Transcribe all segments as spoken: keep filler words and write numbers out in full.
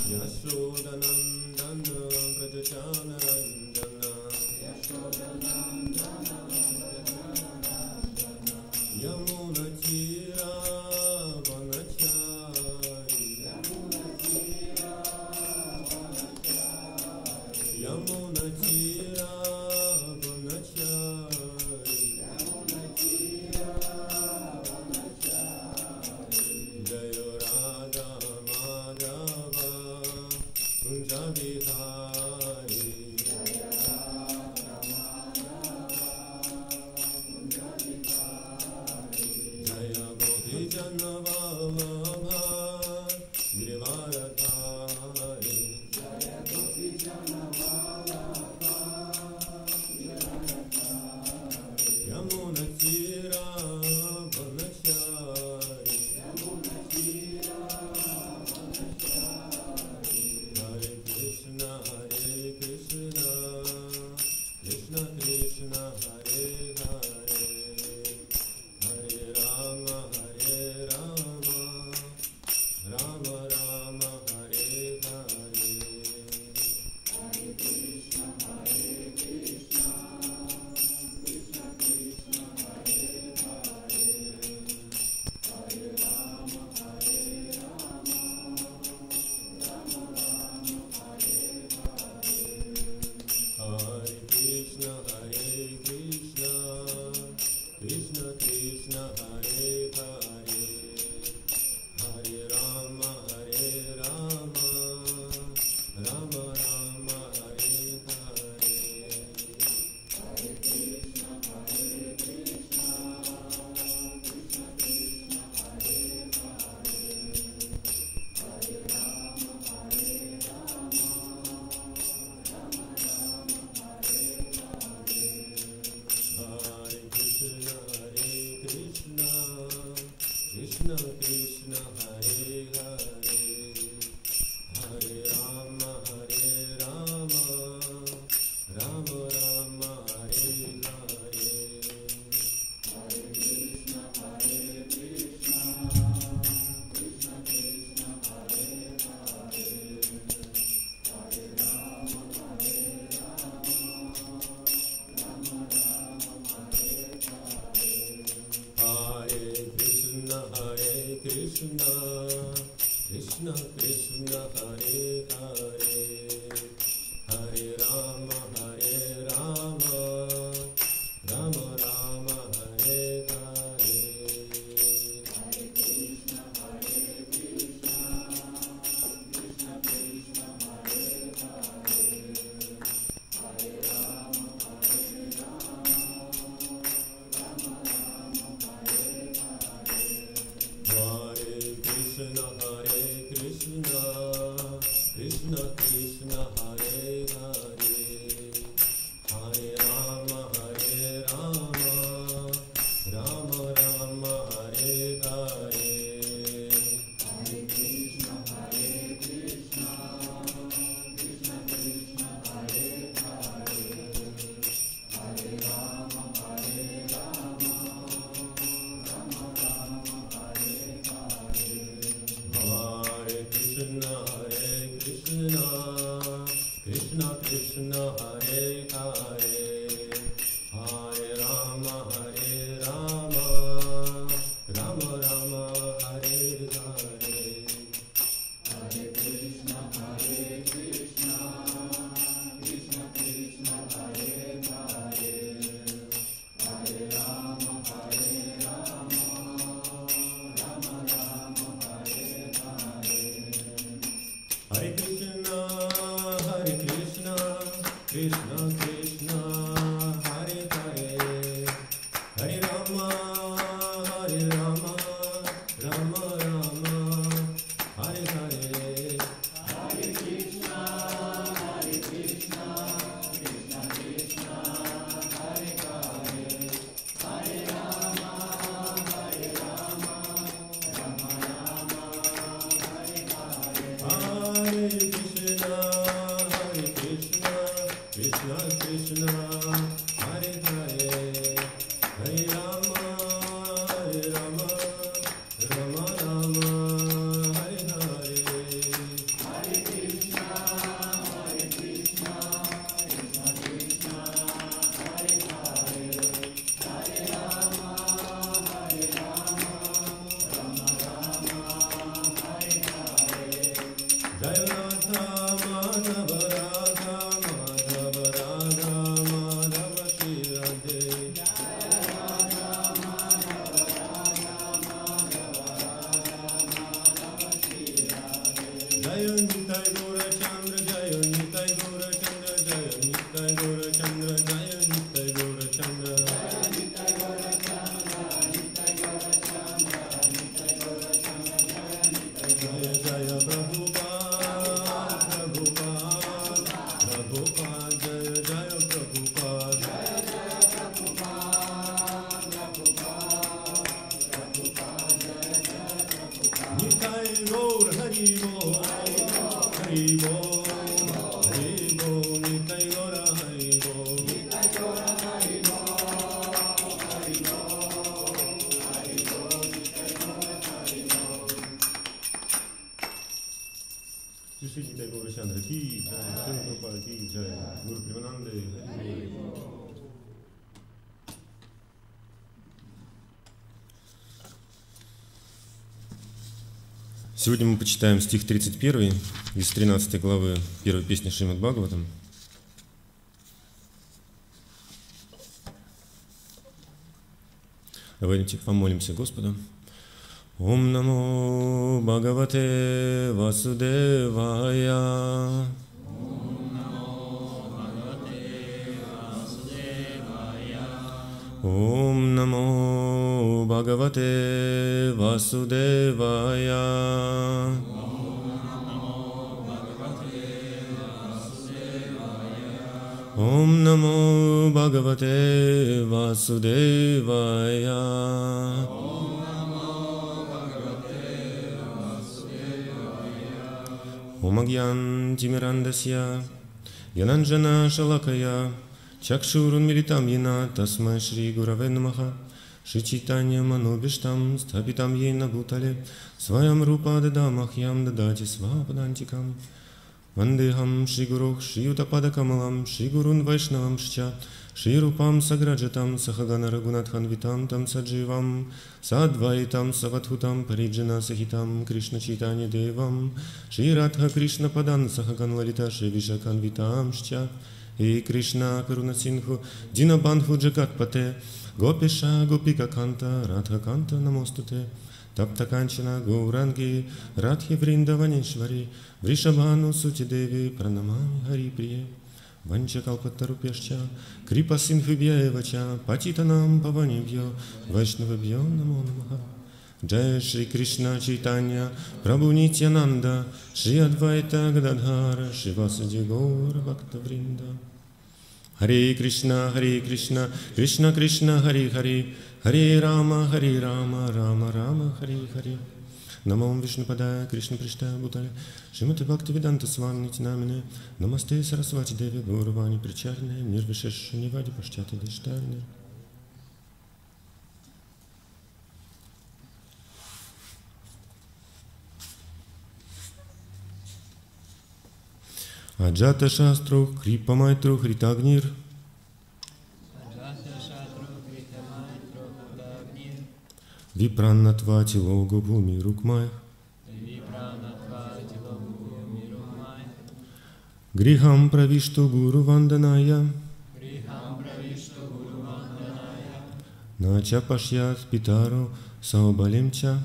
यशोदनन्दन व्रजचानरञ्जन यमुनचिरावनचारि यमुनचिरावनचारि जय राधा माधव कुञ्जविहारी जय गोपीजनवल्लभ गिरिवरधारी यमुनचिरावनचारि हरे कृष्ण हरे कृष्ण कृष्ण कृष्ण हरे हरे हरे राम हरे राम राम राम हरे Hare Hare Krishna, Hare Krishna, Krishna Krishna, Hare Hare, Hare Rama, Hare Rama, Rama Rama, Hare Hare. Hare Krishna, Hare Krishna, Krishna Krishna, Hare Hare, Hare Rama, Hare Rama. Hare Krishna, Hare Krishna, Krishna Krishna, Hare Hare, Hare Rama, Hare Rama, Rama Rama, Hare Hare. Hare Krishna, Hare Krishna, Krishna Krishna, Hare Hare, Hare Rama, Hare Rama, Rama Rama, Hare Hare. Hare Krishna, Hare Krishna, Krishna Krishna, Hare Hare, Hare Rama, Hare Rama, Rama Rama, Hare Hare. Hare Krishna, Hare Krishna, Krishna Krishna, Hare Hare, Hare Rama, Hare Rama, Rama Rama, Hare Hare. Hare Krishna, Hare Krishna, Krishna Krishna, Hare Hare, Hare Rama, Hare Rama, Rama Rama, Hare Hare. Hare Krishna, Hare Krishna, Krishna Krishna, Hare Hare, Hare Rama, Hare Rama, Rama Rama, Hare Hare. Hare Krishna, Hare Krishna, Krishna Krishna, Hare Hare, Hare Rama, Hare Rama, Rama Rama, Hare Hare. Hare Krishna, Hare Krishna, Krishna Krishna, Hare Hare, Hare Rama, Hare Rama, Rama Rama, Hare Hare. Hare Krishna, Hare Krishna, Krishna Krishna, Hare Hare, Hare Rama, Hare Rama, Rama Rama, Hare Hare. Hare Krishna, Hare Krishna, Krishna Krishna, Hare Hare, Hare Rama, Hare Rama, Rama Rama, Hare Hare. Hare Сегодня мы почитаем стих тридцать один из тринадцатой главы первой песни Шримад Бхагаватам. Давайте помолимся Господу. Ом намо Бхагавате Васудевая. Ом намо Бхагавате Васудевая. Ом намо Бхагавате Васудевая. Ом агьян тимирандасья янанджана шалакая чакшурун милитам йена тасмай шри гураве намаха шри чайтанья манобиштам стхапитам йена бхутале сваям рупа дадамахьям дадати свападантикам вандехам шри гурух шри ютапада камалам шри гурун вайшнавам шча шри рупам саграджатам сахагана рагунатхан витам там садживам садвайтам саватхутам париджана сахитам кришна чайтанья девам шри радха кришна падан сахаган лалита шри вишакан витам шча и Кришна Каруна Синху Дина Бандху Джагатпате Гопиша Гопика Канта Радха Канта Намостуте Тапта Канчана Гауранги Радхи Вриндаванишвари Вришабхану Сути Деви Пранамами Хари Прие Ванча Калпатарупешча Крипа Синхубьяевача Патитанам Паванибьо Вайшнавабьо Намо Намаха Джая Шри Кришна Чайтанья Прабху Нитьянанда Шри Адвайта Гададхара Шри Васуди Гаура Бхакта Вринда Харе Кришна, Харе Кришна, Кришна Кришна, Харе Харе, Харе Рама, Харе Рама, Рама Рама, Харе Харе. Намам Вишнупадая, Кришна Приштая Бутале, Шримати Бхакти Веданта Свами Нитинамине, Намасте Сарасвати Деви Гауравани Причарне, Нирвишеш Нивади Паштяти Диштарне. Аджата Шастру, Крипа Майтру, Хритагнир. Випраннатвати Логу Бхуми Рукмай. Грихам Правишту Гуру Ванданая. Нача Пашьят Питару Саубалимча.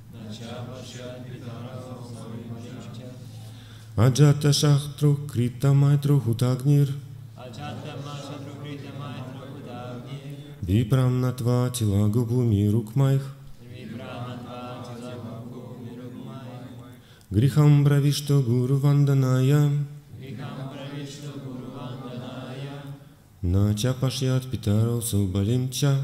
Аджата Шахтру Крита Майтру Хутагнир. Випрамнатва Тилагу Бхуми Рукмайх. Грихам Бравишту Гуру Ванданая. Нача Пашьят Питару Саубалимча.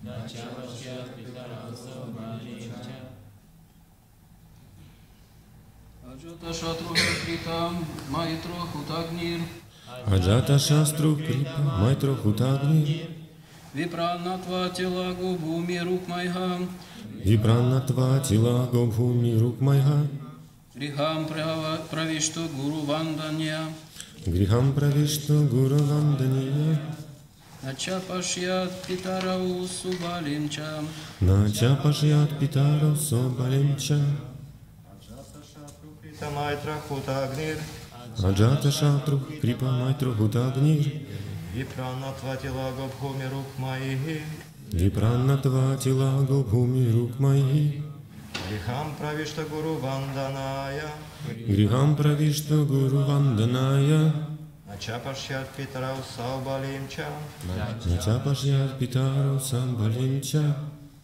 Аджата Шастру Крипа Майтру Хутагнир. Випраннатва Тилагу Бхуми Рукмайха. Випраннатва Тилагу Бхуми Рукмайха. Грихам Правишту Гуру Вандания. Грихам Правишту Гуру Вандания. Нача Пашьят Питарау Субалимча. Нача Пашьят Питару Субалимча. Krita Maitra Hutagnir Аджата Шатру Крипа Майтру Хутагнир Vipranatva Tilago Bhumi Rukmaihi Випраннатва Тилаго Бхуми Рук Майи Griham Pravishta Guru Vandanaya Грихам Правишта Гуру Ванданая Начапашьят Питарау Саубалимча Начапашьят Питару Самбалимча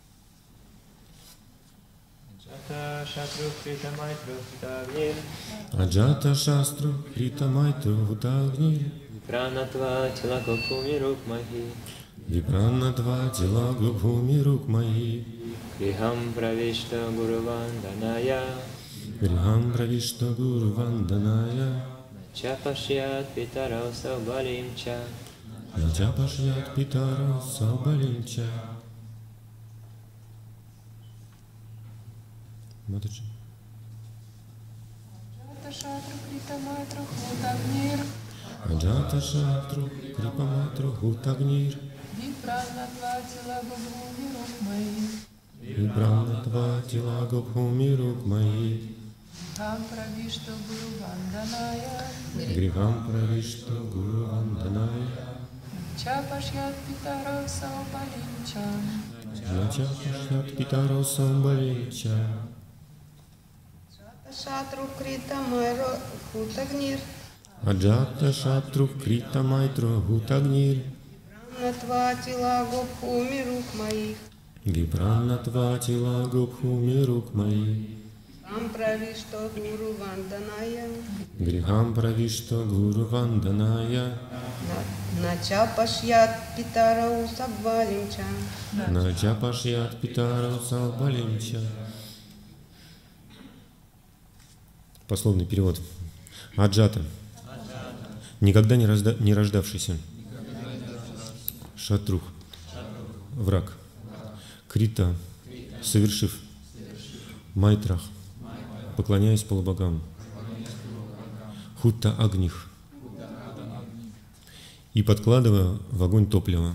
Аджата Шастру Крита Майтру Хутагнир Пранатва Тилаго Бхуми Рукмахи Випраннатва Тилаго Бхуми Рук Майи Грихам Правишта Гуру Ванданая Грихам Правишта Гуру Ванданая Чапашьят Питарау Саубалимча Начапашьят Питару Самбалимча. Матаджи. Аджата Шатру Крипа Майтру Хутагнир Випраннатва Тилаго Бхуми Рук Майи Грихам Правишта Гуру Ванданая Чапашьят Питарау Саубалимча Начапашьят Питару Самбалимча Шатру Крита Майро Хутагнир Аджата Шатру Крита Майтру Хутагнир Натва Тилаго Бхуми Рукмаих Випраннатва Тилаго Бхуми Рук Майи Там Правишта Гуру Ванданая Грихам Правишта Гуру Ванданая Начапашьят Питарау Сабвалимча Начапашьят Питару Самбалимча. Пословный перевод. Аджата. Никогда не, разда... не рождавшийся. Шатрух. Враг. Крита. Совершив. Майтрах. Поклоняясь полубогам. Хутта Агних. И подкладывая в огонь топливо.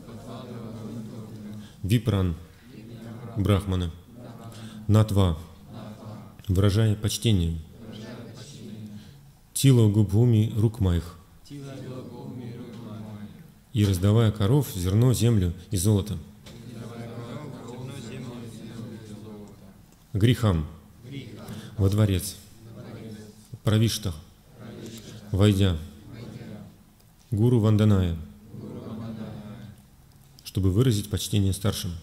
Випран. Брахмана. Натва. Выражая почтение. Тила Губхуми Рукмайх. И раздавая коров, зерно, землю и золото. Грихам. Во дворец. Правиштах. Войдя. Гуру Ванданая. Чтобы выразить почтение старшим.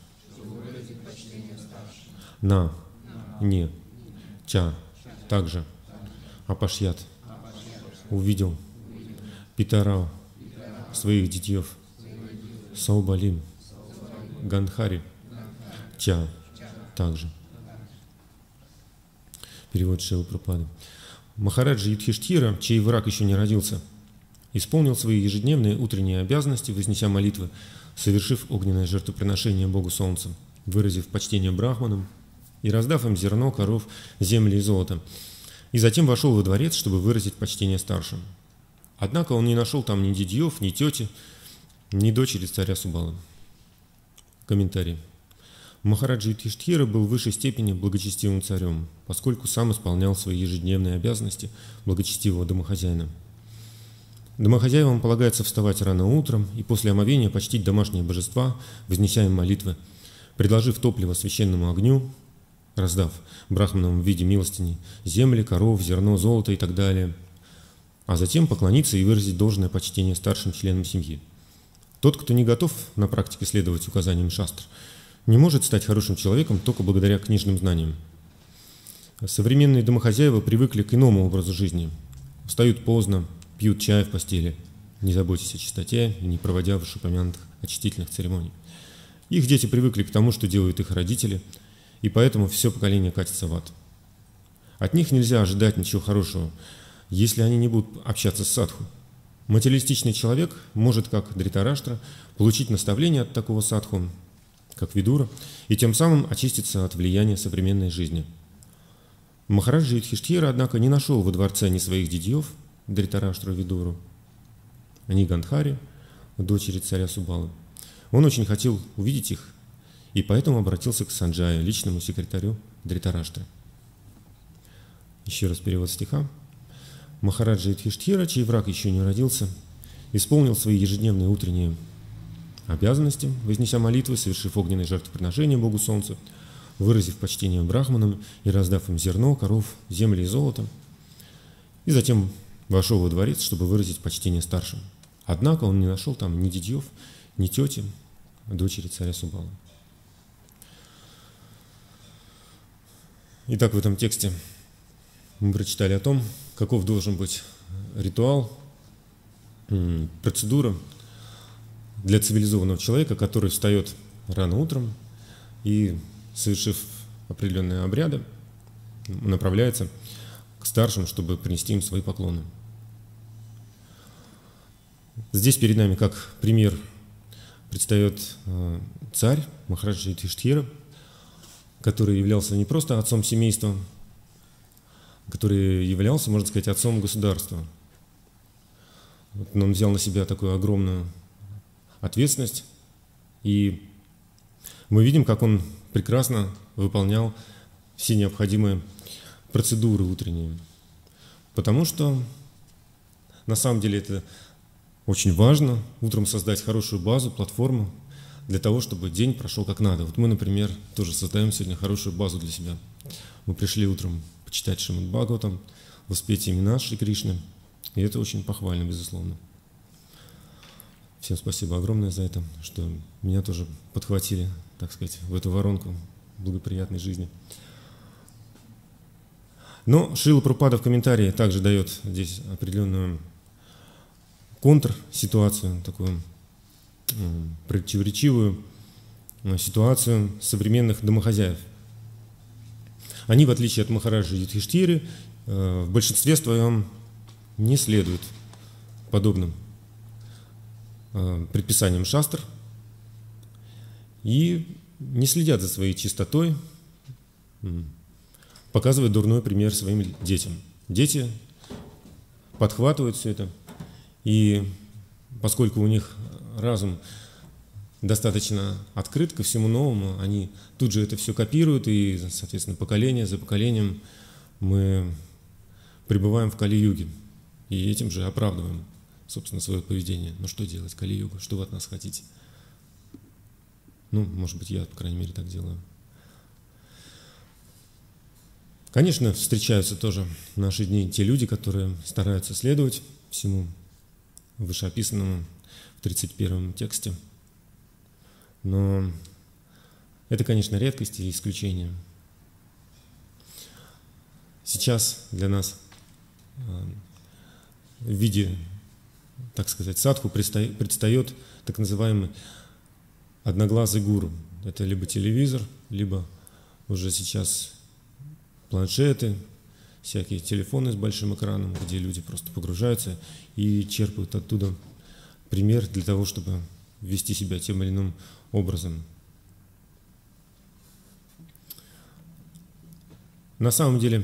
На. Не. Ча. Также. Апашьят. Увидел. Питарау. Своих детьев. Саубалим. Гандхари. Ча. Также. Перевод Шрилы Прабхупады. Махараджа Юдхиштхира, чей враг еще не родился, исполнил свои ежедневные утренние обязанности, вознеся молитвы, совершив огненное жертвоприношение Богу Солнца, выразив почтение брахманам и раздав им зерно, коров, земли и золото. И затем вошел во дворец, чтобы выразить почтение старшим. Однако он не нашел там ни дядьев, ни тети, ни дочери царя Субалы. Комментарий. Махараджа Юдхиштхира был в высшей степени благочестивым царем, поскольку сам исполнял свои ежедневные обязанности благочестивого домохозяина. Домохозяевам полагается вставать рано утром и после омовения почтить домашние божества, вознеся им молитвы, предложив топливо священному огню, раздав брахманам в виде милостыни земли, коров, зерно, золото и так далее, а затем поклониться и выразить должное почтение старшим членам семьи. Тот, кто не готов на практике следовать указаниям шастр, не может стать хорошим человеком только благодаря книжным знаниям. Современные домохозяева привыкли к иному образу жизни. Встают поздно, пьют чай в постели, не заботясь о чистоте и не проводя вышеупомянутых очистительных церемоний. Их дети привыкли к тому, что делают их родители, и поэтому все поколение катится в ад. От них нельзя ожидать ничего хорошего, если они не будут общаться с садху. Материалистичный человек может, как Дритараштра, получить наставление от такого садху, как Видура, и тем самым очиститься от влияния современной жизни. Махараджа Юдхиштхира, однако, не нашел во дворце ни своих дядьев, Дритараштру Видуру, ни Гандхари, дочери царя Субалы. Он очень хотел увидеть их, и поэтому обратился к Санджае, личному секретарю Дритараштры. Еще раз перевод стиха. Махараджа Юдхиштхира, чей враг еще не родился, исполнил свои ежедневные утренние обязанности, вознеся молитвы, совершив огненное жертвоприношение Богу Солнца, выразив почтение брахманам и раздав им зерно, коров, земли и золото, и затем вошел во дворец, чтобы выразить почтение старшим. Однако он не нашел там ни дядьев, ни тети, дочери царя Субалы. Итак, в этом тексте мы прочитали о том, каков должен быть ритуал, процедура для цивилизованного человека, который встает рано утром и, совершив определенные обряды, направляется к старшим, чтобы принести им свои поклоны. Здесь перед нами, как пример, предстает царь Махараджа Юдхиштхира, который являлся не просто отцом семейства, который являлся, можно сказать, отцом государства. Он взял на себя такую огромную ответственность, и мы видим, как он прекрасно выполнял все необходимые процедуры утренние. Потому что на самом деле это очень важно, утром создать хорошую базу, платформу, для того, чтобы день прошел как надо. Вот мы, например, тоже создаем сегодня хорошую базу для себя. Мы пришли утром почитать Шримад Бхагаватам, воспеть имена Шри Кришны, и это очень похвально, безусловно. Всем спасибо огромное за это, что меня тоже подхватили, так сказать, в эту воронку благоприятной жизни. Но Шрила Прабхупада в комментарии также дает здесь определенную контрситуацию, такую противоречивую ситуацию современных домохозяев. Они, в отличие от Махараджи Юдхиштхиры, в большинстве своем не следуют подобным предписаниям шастр и не следят за своей чистотой, показывают дурной пример своим детям. Дети подхватывают все это, и поскольку у них разум достаточно открыт ко всему новому, они тут же это все копируют, и, соответственно, поколение за поколением мы пребываем в Кали-юге, и этим же оправдываем, собственно, свое поведение. Ну что делать, Кали-юга, что вы от нас хотите? Ну, может быть, я, по крайней мере, так делаю. Конечно, встречаются тоже в наши дни те люди, которые стараются следовать всему вышеописанному в тридцать первом тексте. Но это, конечно, редкость и исключение. Сейчас для нас в виде, так сказать, садху предстает так называемый одноглазый гуру. Это либо телевизор, либо уже сейчас планшеты, всякие телефоны с большим экраном, где люди просто погружаются и черпают оттуда пример для того, чтобы вести себя тем или иным образом. На самом деле,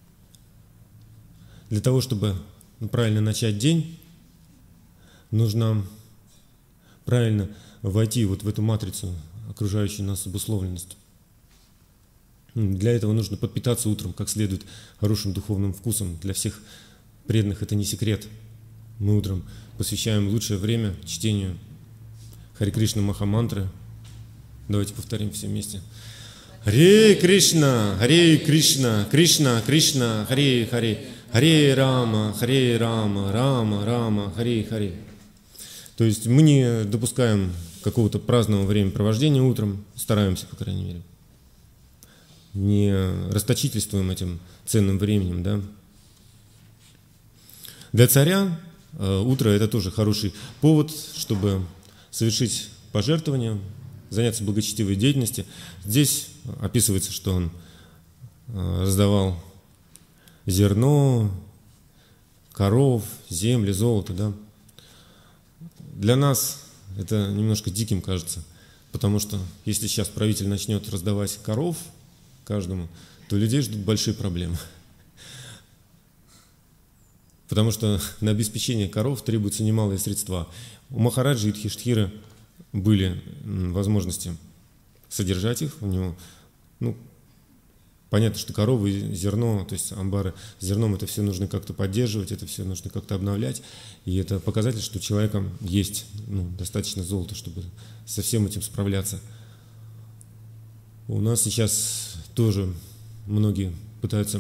для того, чтобы правильно начать день, нужно правильно войти вот в эту матрицу, окружающую нас обусловленность. Для этого нужно подпитаться утром как следует хорошим духовным вкусом. Для всех преданных это не секрет. Мы утром посвящаем лучшее время чтению Харе Кришна Махамантры. Давайте повторим все вместе. Харе Кришна, Харе Кришна, Кришна, Кришна, Харе Харе, Харе Рама, Харе Рама, Рама, Рама, Харе Харе. То есть мы не допускаем какого-то праздного времяпровождения утром, стараемся, по крайней мере. Не расточительствуем этим ценным временем, да. Для царя э, утро – это тоже хороший повод, чтобы совершить пожертвование, заняться благочестивой деятельностью. Здесь описывается, что он э, раздавал зерно, коров, земли, золото, да. Для нас это немножко диким кажется, потому что если сейчас правитель начнет раздавать коров каждому, то людей ждут большие проблемы. Потому что на обеспечение коров требуются немалые средства. У Махараджи Юдхиштхиры были возможности содержать их. У него, ну, понятно, что коровы, зерно, то есть амбары с зерном, это все нужно как-то поддерживать, это все нужно как-то обновлять. И это показатель, что у человека есть ну, достаточно золота, чтобы со всем этим справляться. У нас сейчас тоже многие пытаются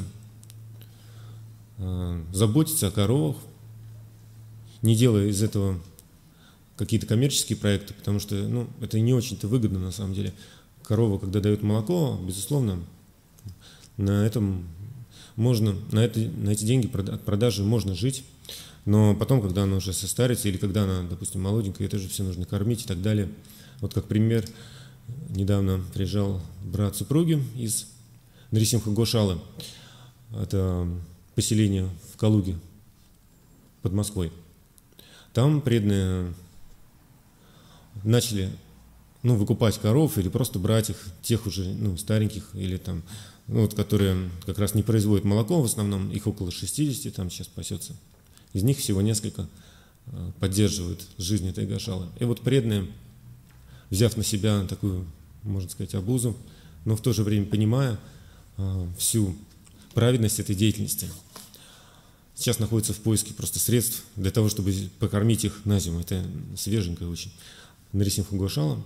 э, заботиться о коровах, не делая из этого какие-то коммерческие проекты, потому что ну, это не очень-то выгодно на самом деле. Корова, когда дает молоко, безусловно, на этом можно, на, это, на эти деньги от продажи можно жить, но потом, когда она уже состарится или когда она, допустим, молоденькая, это же все нужно кормить и так далее. Вот как пример, недавно приезжал брат супруги из Нарисимха-Гошалы, это поселение в Калуге под Москвой. Там преданные начали ну, выкупать коров или просто брать их, тех уже ну, стареньких, или там, ну, вот, которые как раз не производят молоко в основном, их около шестидесяти там сейчас пасется. Из них всего несколько поддерживают жизнь этой гошалы. И вот преданные, взяв на себя такую, можно сказать, обузу, но в то же время понимая всю праведность этой деятельности, сейчас находятся в поиске просто средств для того, чтобы покормить их на зиму. Это свеженькое очень. Нарисимха-Гошала,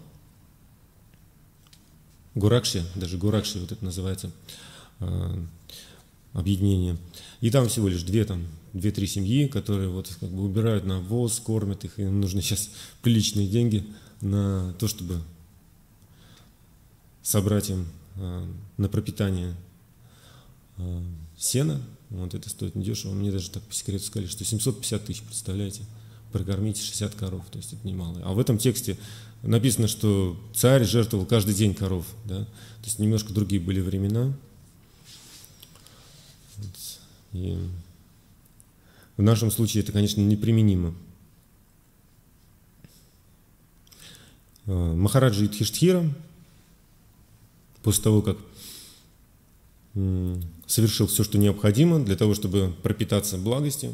Гуракши, даже Гуракши вот это называется э, объединение. И там всего лишь две, там, две-три семьи, которые вот как бы убирают навоз, кормят их, и им нужны сейчас приличные деньги на то, чтобы собрать им э, на пропитание э, сена. Вот это стоит недешево. Мне даже так по секрету сказали, что семьсот пятьдесят тысяч, представляете, прокормить шестьдесят коров, то есть это немало. А в этом тексте написано, что царь жертвовал каждый день коров, да? То есть немножко другие были времена. И в нашем случае это, конечно, неприменимо. Махараджа Юдхиштхира, после того, как совершил все, что необходимо для того, чтобы пропитаться благостью,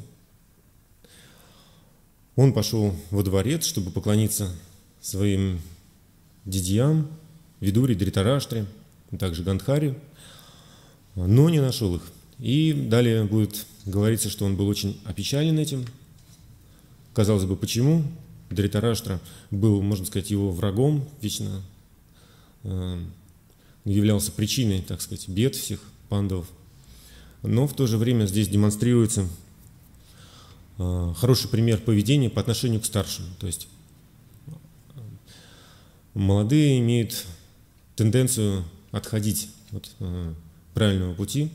он пошел во дворец, чтобы поклониться своим дядьям, Видуре, Дритараштре, также Гандхаре, но не нашел их. И далее будет говориться, что он был очень опечален этим. Казалось бы, почему? Дритараштра был, можно сказать, его врагом, вечно э, являлся причиной, так сказать, бед всех пандавов. Но в то же время здесь демонстрируется хороший пример поведения по отношению к старшим. То есть молодые имеют тенденцию отходить от правильного пути,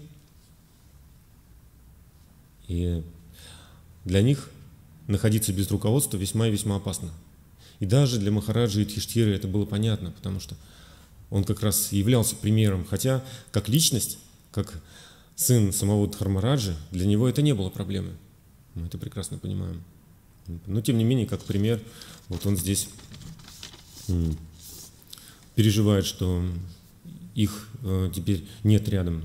и для них находиться без руководства весьма и весьма опасно. И даже для Махараджи Юдхиштхиры это было понятно, потому что он как раз являлся примером, хотя как личность, как сын самого Дхармараджи, для него это не было проблемой. Мы это прекрасно понимаем. Но тем не менее, как пример, вот он здесь м, переживает, что их э, теперь нет рядом.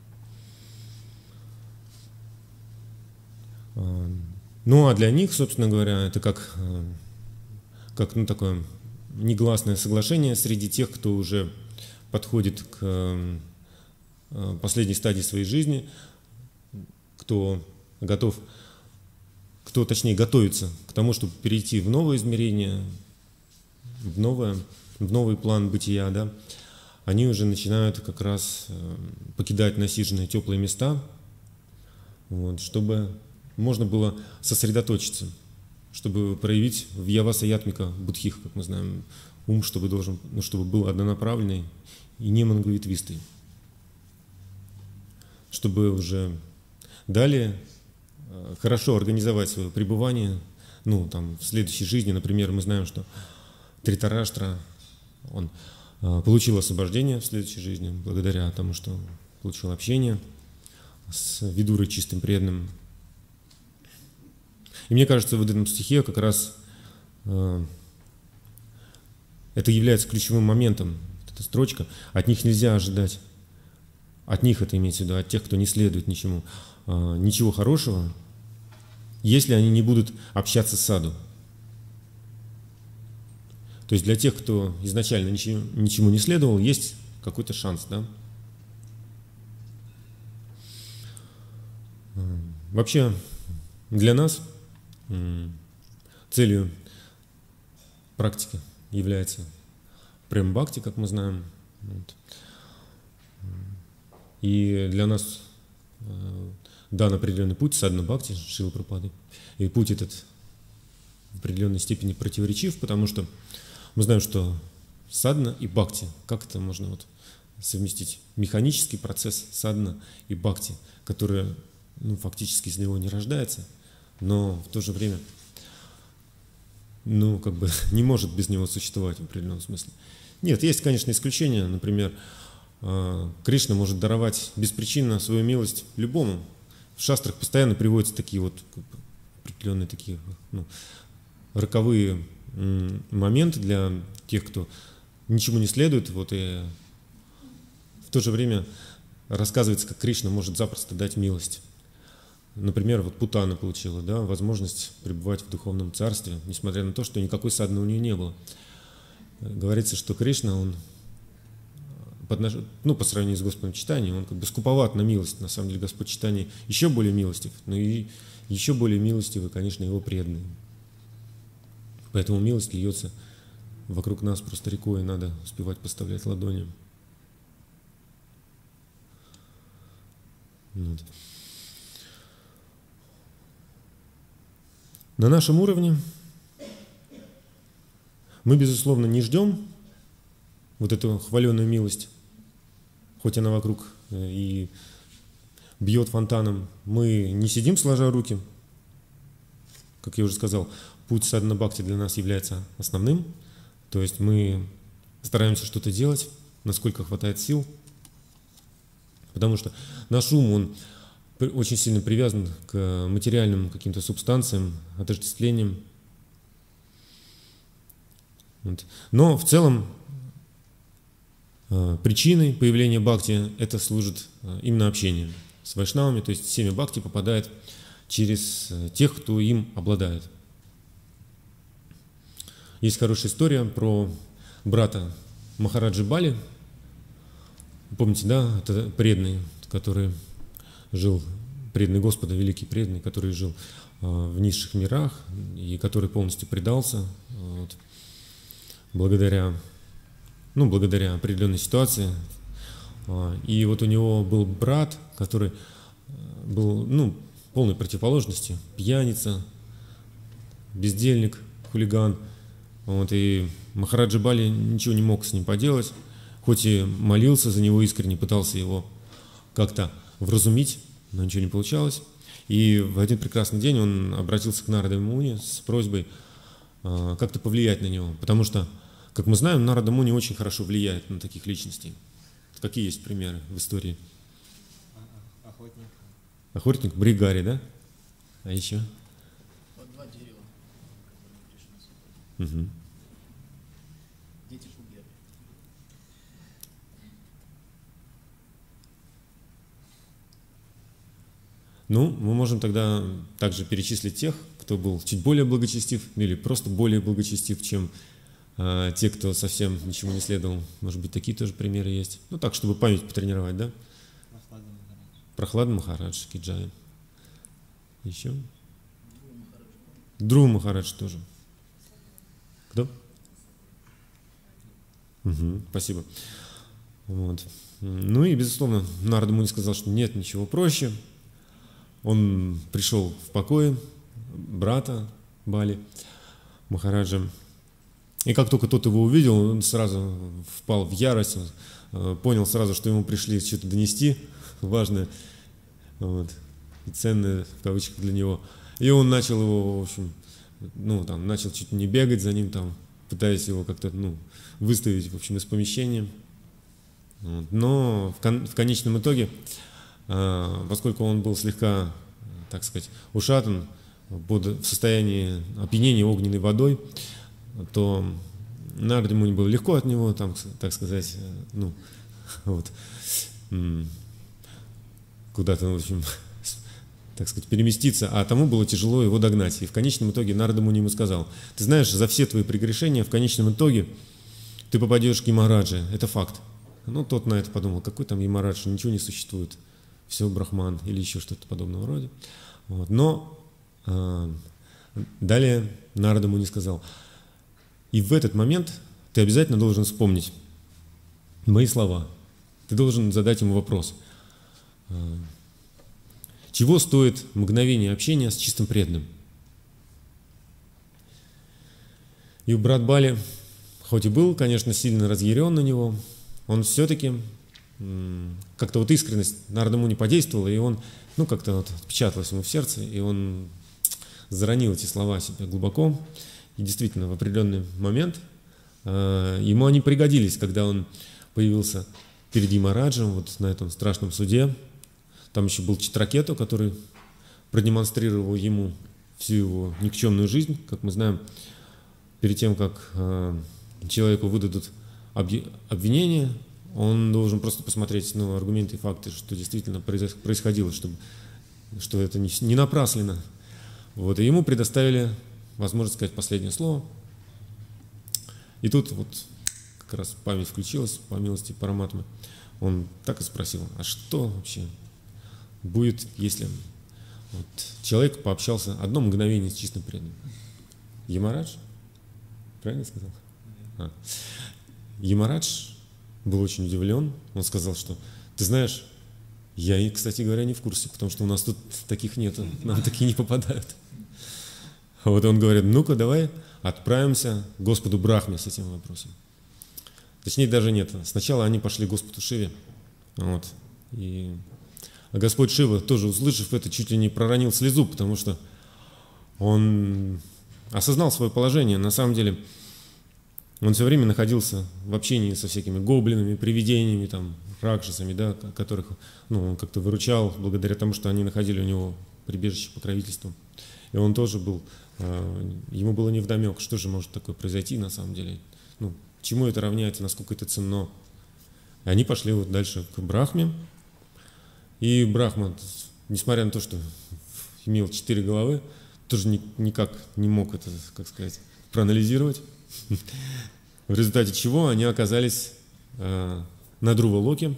А, ну а для них, собственно говоря, это как, э, как ну, такое негласное соглашение среди тех, кто уже подходит к э, последней стадии своей жизни, кто готов кто, точнее, готовится к тому, чтобы перейти в новое измерение, в, новое, в новый план бытия, да, они уже начинают как раз покидать насиженные теплые места, вот, чтобы можно было сосредоточиться, чтобы проявить в яваса-ятмика будхих, как мы знаем, ум, чтобы, должен, ну, чтобы был однонаправленный и не многоветвистый, чтобы уже далее хорошо организовать свое пребывание, ну, там, в следующей жизни. Например, мы знаем, что Дритараштра, он а, получил освобождение в следующей жизни, благодаря тому, что получил общение с Видурой чистым преданным. И мне кажется, в этом стихе как раз а, это является ключевым моментом, эта строчка. От них нельзя ожидать, от них это имеется в виду, от тех, кто не следует ничему, а, ничего хорошего, если они не будут общаться с саду. То есть для тех, кто изначально ничему, ничему не следовал, есть какой-то шанс, да? Вообще для нас целью практики является прем-бхакти, как мы знаем. Вот. И для нас дан определенный путь, садхана-бхакти, Шрила Прабхупады. И путь этот в определенной степени противоречив, потому что мы знаем, что садхана и бхакти, как это можно вот совместить? Механический процесс садхана и бхакти, который ну, фактически из него не рождается, но в то же время ну, как бы не может без него существовать в определенном смысле. Нет, есть, конечно, исключения. Например, Кришна может даровать беспричинно свою милость любому. В шастрах постоянно приводятся такие вот определенные такие ну, роковые моменты для тех, кто ничему не следует. Вот, и в то же время рассказывается, как Кришна может запросто дать милость. Например, вот Путана получила да, возможность пребывать в духовном царстве, несмотря на то, что никакой садханы у нее не было. Говорится, что Кришна, он ну, по сравнению с Господом Чайтаньей, он как бы скуповат на милость. На самом деле Господь Чайтанья еще более милостив, но и еще более милостивы, конечно, его преданные. Поэтому милость льется вокруг нас просто рекой, и надо успевать поставлять ладони. Вот. На нашем уровне мы, безусловно, не ждем вот эту хваленую милость, хоть она вокруг и бьет фонтаном. Мы не сидим сложа руки. Как я уже сказал, путь садхана-бхакти для нас является основным. То есть мы стараемся что-то делать, насколько хватает сил. Потому что наш ум, он очень сильно привязан к материальным каким-то субстанциям, отождествлениям. Вот. Но в целом причиной появления бхакти это служит именно общение с вайшнавами, то есть семя бхакти попадает через тех, кто им обладает. Есть хорошая история про брата Махараджи Бали. Помните, да, это преданный, который жил, преданный Господа, великий преданный, который жил в низших мирах и который полностью предался вот, благодаря Ну, благодаря определенной ситуации. И вот у него был брат, который был, ну, полной противоположности. Пьяница, бездельник, хулиган. Вот, и Махараджа Бали ничего не мог с ним поделать. Хоть и молился за него искренне, пытался его как-то вразумить, но ничего не получалось. И в один прекрасный день он обратился к Нараде Муни с просьбой как-то повлиять на него. Потому что, как мы знаем, Нарада Муни очень хорошо влияет на таких личностей. Какие есть примеры в истории? Охотник. Охотник, Бригари, да? А еще? Вот два дерева, которые Кришна создал. Угу. Дети Куберы. Ну, мы можем тогда также перечислить тех, кто был чуть более благочестив или просто более благочестив, чем а, те, кто совсем ничему не следовал. Может быть, такие тоже примеры есть. Ну, так, чтобы память потренировать, да? Прохлада Махарадж. Прохлада Махарадж, Киджая. Еще? Дру Махарадж тоже. Кто? Угу, спасибо. Вот. Ну и, безусловно, Нарада Муни сказал, что нет ничего проще. Он пришел в покое брата Бали, Махараджа. И как только тот его увидел, он сразу впал в ярость, понял сразу, что ему пришли что-то донести важное, вот, и ценное в кавычках для него. И он начал его, в общем, ну, там, начал чуть не бегать за ним, там, пытаясь его как-то, ну, выставить, в общем, из помещения. Вот. Но в, кон в конечном итоге, а, поскольку он был слегка, так сказать, ушатан, под, в состоянии опьянения огненной водой, то Нараде Муни было легко от него, там, так сказать, ну, вот, куда-то, в общем, так сказать, переместиться, а тому было тяжело его догнать. И в конечном итоге Нарада Муни ему сказал: ты знаешь, за все твои прегрешения в конечном итоге ты попадешь к Ямараджи, это факт. Ну, тот на это подумал: какой там Ямарадж, ничего не существует. все брахман или еще что-то подобного рода. Вот. Но э, далее Нарада Муни сказал: и в этот момент ты обязательно должен вспомнить мои слова. Ты должен задать ему вопрос: чего стоит мгновение общения с чистым преданным? И брат Бали, хоть и был, конечно, сильно разъярен на него, он все-таки как-то вот искренность Нарада Муни подействовала, и он, ну, как-то вот отпечаталось ему в сердце, и он заронил эти слова себе глубоко. И действительно, в определенный момент э, ему они пригодились, когда он появился перед Ямараджем вот на этом страшном суде. Там еще был Читракету, который продемонстрировал ему всю его никчемную жизнь. Как мы знаем, перед тем, как э, человеку выдадут обвинение, он должен просто посмотреть, ну, аргументы и факты, что действительно происходило, чтобы, что это не, не напрасленно. Вот, и ему предоставили возможность сказать последнее слово. И тут вот как раз память включилась, по милости Параматмы. Он так и спросил: а что вообще будет, если вот человек пообщался одно мгновение с чистым преданным? Ямарадж? Правильно сказал? А. Ямарадж был очень удивлен. Он сказал, что ты знаешь, я, кстати говоря, не в курсе, потому что у нас тут таких нету, нам такие не попадают. Вот он говорит: ну-ка, давай отправимся к Господу Брахме с этим вопросом. Точнее, даже нет. Сначала они пошли к Господу Шиве. Вот. И а Господь Шива, тоже услышав это, чуть ли не проронил слезу, потому что он осознал свое положение. На самом деле, он все время находился в общении со всякими гоблинами, привидениями, там, ракшасами, да, которых, ну, он как-то выручал благодаря тому, что они находили у него прибежище, покровительство. И он тоже был, ему было невдомек, что же может такое произойти на самом деле, ну, чему это равняется, насколько это ценно. И они пошли вот дальше к Брахме, и Брахма, несмотря на то, что имел четыре головы, тоже никак не мог это, как сказать, проанализировать, в результате чего они оказались на Друва-Локе,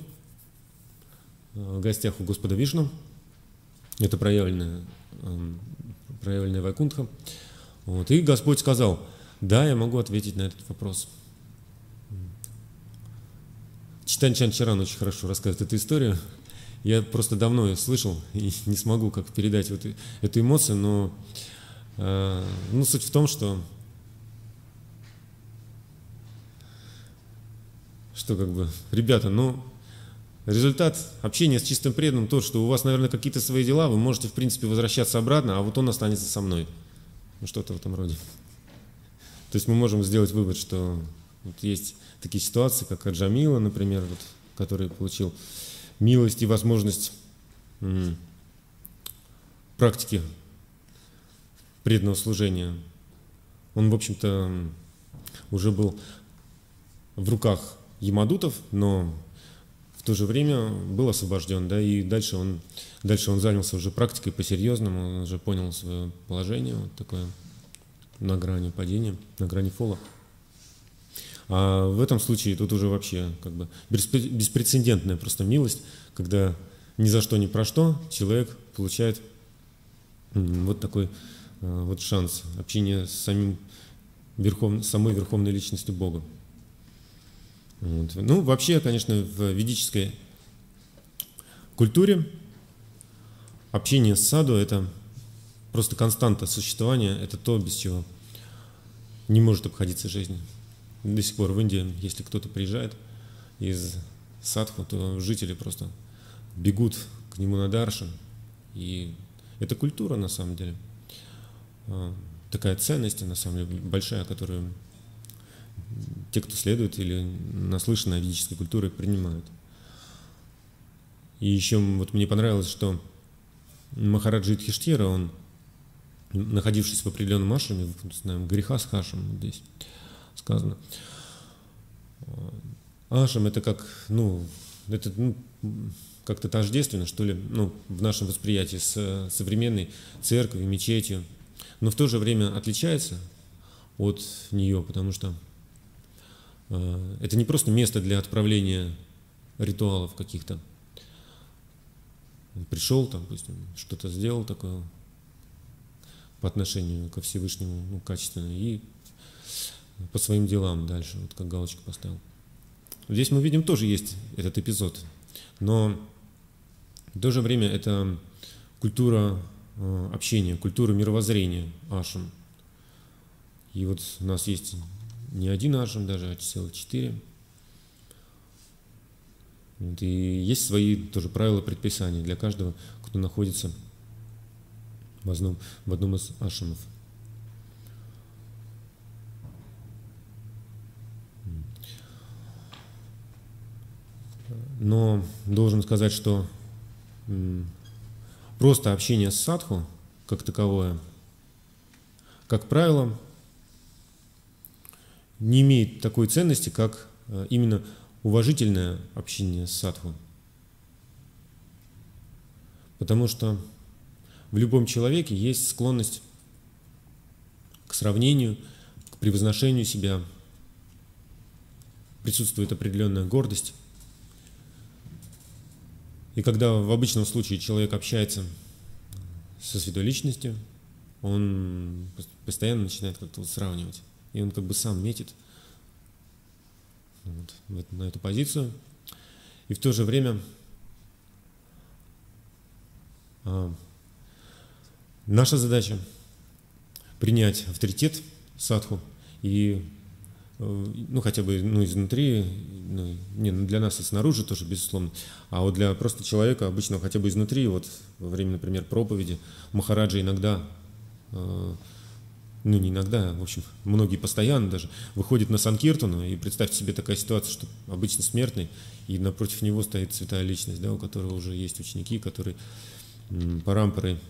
в гостях у Господа Вишну. Это проявленная, проявленная Вайкунтха. Вот. И Господь сказал: да, я могу ответить на этот вопрос. Читань Чанчаран очень хорошо рассказывает эту историю. Я просто давно ее слышал и не смогу как передать вот эту эмоцию, но э, ну, суть в том, что что как бы, ребята, ну, результат общения с чистым преданным то, что у вас, наверное, какие-то свои дела, вы можете, в принципе, возвращаться обратно, а вот он останется со мной. Ну, что-то в этом роде. То есть мы можем сделать вывод, что вот есть такие ситуации, как Аджамила, например, вот, который получил милость и возможность м- практики преданного служения. Он, в общем-то, уже был в руках ямадутов, но в то же время был освобожден, да, и дальше он, дальше он занялся уже практикой по-серьезному, он уже понял свое положение, вот такое на грани падения, на грани фола. А в этом случае тут уже вообще как бы беспрецедентная просто милость, когда ни за что ни про что человек получает вот такой вот шанс общения с самим верхов, самой верховной личностью Бога. Вот. Ну, вообще, конечно, в ведической культуре общение с саду – это просто константа существования, это то, без чего не может обходиться жизнь. До сих пор в Индии, если кто-то приезжает из садху, то жители просто бегут к нему на даршан. И это культура, на самом деле, такая ценность, на самом деле, большая, которую те, кто следует или наслышаны о ведической культуре, принимают. И еще вот мне понравилось, что Махараджа Юдхиштхира, он, находившись в определенном ашраме, знаем, Грихастха-ашрам, вот здесь сказано. Ашрам — это как, ну, это ну, как-то тождественно, что ли, ну, в нашем восприятии с современной церковью, мечетью, но в то же время отличается от нее, потому что э, это не просто место для отправления ритуалов каких-то, Он пришел, там, пусть он что-то сделал такое по отношению ко Всевышнему, ну, качественно, и по своим делам дальше, вот как галочку поставил. Здесь мы видим, тоже есть этот эпизод, но в то же время это культура э, общения, культура мировоззрения ашрам. И вот у нас есть не один ашрам даже, а целых четыре. Вот, и есть свои тоже правила, предписания для каждого, кто находится в одном, в одном из ашрамов. Но должен сказать, что просто общение с садху, как таковое, как правило, не имеет такой ценности, как именно уважительное общение с садху. Потому что в любом человеке есть склонность к сравнению, к превозношению себя, присутствует определенная гордость. И когда в обычном случае человек общается со святой личностью, он постоянно начинает как-то вот сравнивать. И он как бы сам метит вот на эту позицию. И в то же время а, наша задача принять авторитет садху и, ну, хотя бы, ну, изнутри, ну, не, ну, для нас и снаружи тоже, безусловно, а вот для просто человека обычно хотя бы изнутри, вот во время, например, проповеди, Махараджа иногда, э, ну, не иногда, в общем, многие постоянно даже выходят на Санкиртану, и представьте себе такая ситуация, что обычно смертный, и напротив него стоит святая личность, да, у которого уже есть ученики, который м, парампорой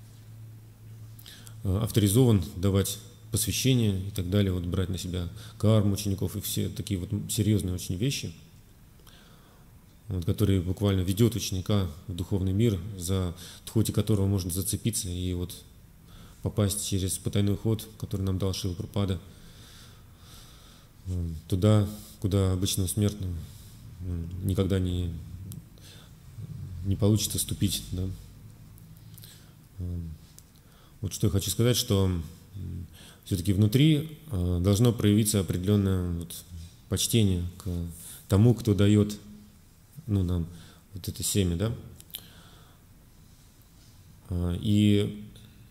э, авторизован давать посвящение и так далее, вот брать на себя карму учеников и все такие вот серьезные очень вещи, вот, которые буквально ведет ученика в духовный мир, за тхоти которого можно зацепиться и вот попасть через потайной ход, который нам дал Шрила Прабхупада, туда, куда обычному смертному никогда не, не получится ступить. Да? Вот что я хочу сказать, что все-таки внутри должно проявиться определенное вот почтение к тому, кто дает, ну, нам вот это семя, да. И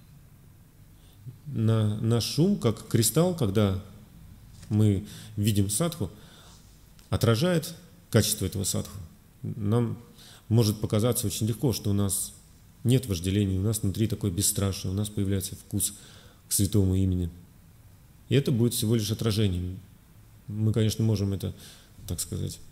на, наш ум, как кристалл, когда мы видим садху, отражает качество этого садху. Нам может показаться очень легко, что у нас нет вожделения, у нас внутри такое бесстрашие, у нас появляется вкус к святому имени. И это будет всего лишь отражением. Мы, конечно, можем это, так сказать,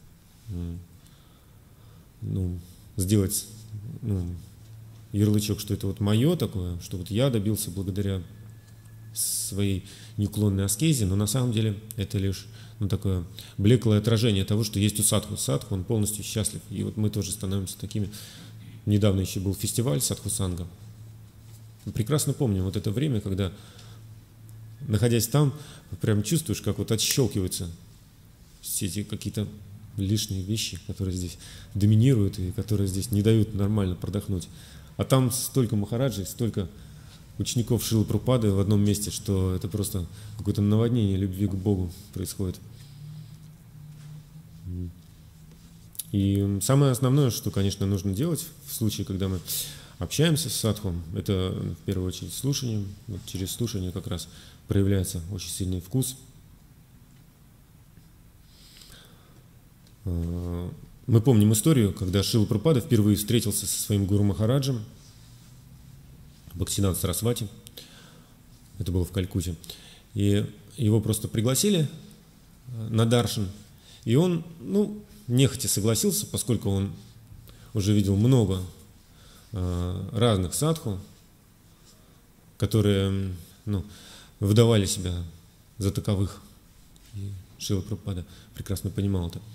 ну, сделать, ну, ярлычок, что это вот мое такое, что вот я добился благодаря своей неуклонной аскезе, но на самом деле это лишь, ну, такое блеклое отражение того, что есть у садху. Садху, он полностью счастлив. И вот мы тоже становимся такими. Недавно еще был фестиваль Садху-санга. Прекрасно помню вот это время, когда, находясь там, прям чувствуешь, как вот отщелкиваются все эти какие-то лишние вещи, которые здесь доминируют и которые здесь не дают нормально продохнуть. А там столько махараджей, столько учеников Шрилы Прабхупады в одном месте, что это просто какое-то наводнение любви к Богу происходит. И самое основное, что, конечно, нужно делать в случае, когда мы общаемся с садху, это в первую очередь слушание. Вот через слушание как раз проявляется очень сильный вкус. Мы помним историю, когда Шрила Прабхупада впервые встретился со своим гуру Махараджем Бхактисиданта Сарасвати. Это было в Калькутте. И его просто пригласили на даршан. И он, ну, нехотя согласился, поскольку он уже видел много э, разных садху, которые, ну, выдавали себя за таковых. И Шрила Прабхупада прекрасно понимал это.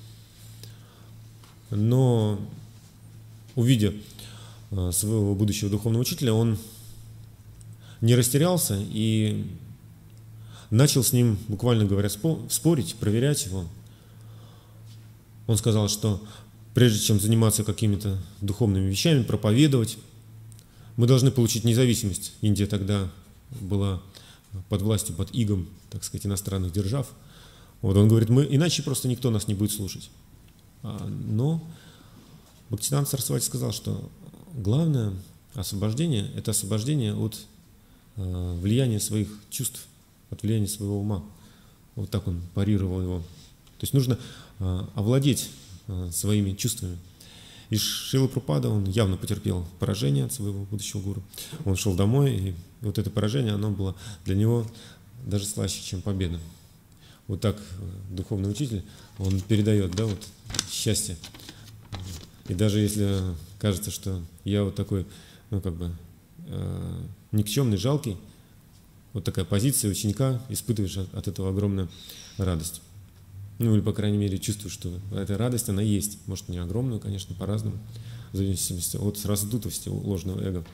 Но, увидя э, своего будущего духовного учителя, он не растерялся и начал с ним, буквально говоря, спорить, проверять его. Он сказал, что прежде чем заниматься какими-то духовными вещами, проповедовать, мы должны получить независимость. Индия тогда была под властью, под игом, так сказать, иностранных держав. Вот он говорит, мы, иначе просто никто нас не будет слушать. А, но Бхактисиданта Сарасвати сказал, что главное освобождение – это освобождение от э, влияния своих чувств, от влияния своего ума. Вот так он парировал его. То есть нужно э, овладеть э, своими чувствами. И Шрила Прабхупада, он явно потерпел поражение от своего будущего гуру. Он шел домой, и вот это поражение, оно было для него даже слаще, чем победа. Вот так духовный учитель, он передает, да, вот счастье. И даже если кажется, что я вот такой, ну как бы э, никчемный, жалкий, вот такая позиция ученика, испытываешь от, от этого огромную радость. Ну или, по крайней мере, чувствуешь, что эта радость, она есть. Может, не огромную, конечно, по-разному, в зависимости от раздутости ложного эго.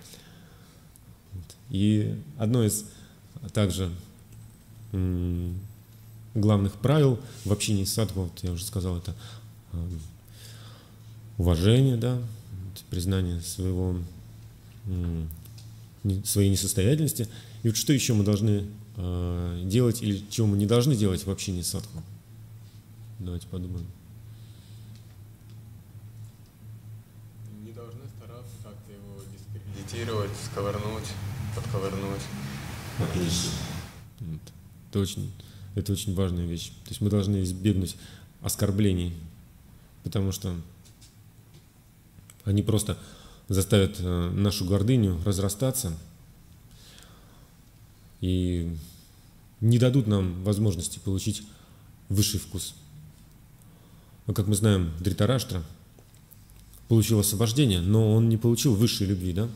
И одно из также м- главных правил в общении с садху, вот я уже сказал, это э, уважение, да, признание своего, э, не, своей несостоятельности. И вот что еще мы должны э, делать или чего мы не должны делать в общении с садху? Давайте подумаем. Не должны стараться как-то его дискредитировать, сковырнуть, подковырнуть. Отлично. Вот. Это очень, это очень важная вещь. То есть мы должны избегнуть оскорблений, потому что они просто заставят нашу гордыню разрастаться и не дадут нам возможности получить высший вкус. Но, как мы знаем, Дритараштра получил освобождение, но он не получил высшей любви, да?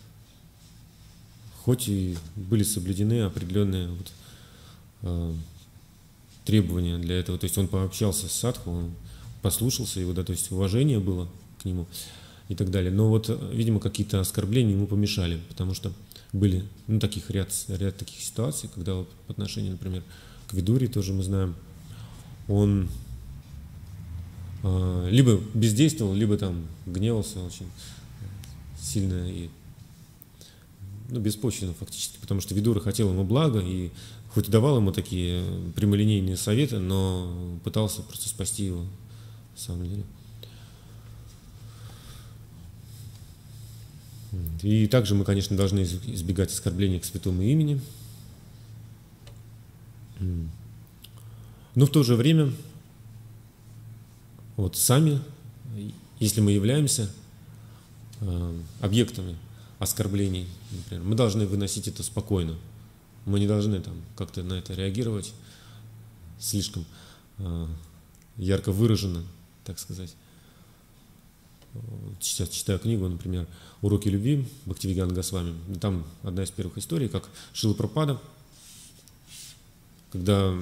Хоть и были соблюдены определенные вот, э, требования для этого. То есть он пообщался с садху, он послушался его, да, то есть уважение было к нему и так далее. Но вот, видимо, какие-то оскорбления ему помешали, потому что были, ну, таких ряд, ряд таких ситуаций, когда вот по отношению, например, к Видуре тоже мы знаем, он э, либо бездействовал, либо там гневался очень сильно и, ну, беспочвенно фактически, потому что Видура хотел ему блага и хоть и давал ему такие прямолинейные советы, но пытался просто спасти его на самом деле. И также мы, конечно, должны избегать оскорбления к святому имени. Но в то же время, вот сами, если мы являемся э, объектами оскорблений, например, мы должны выносить это спокойно. Мы не должны там как-то на это реагировать слишком э, ярко выраженно, так сказать. Сейчас читаю книгу, например, «Уроки любви» Бхактивиданта Госвами. Там одна из первых историй, как Шрила Прабхупада, когда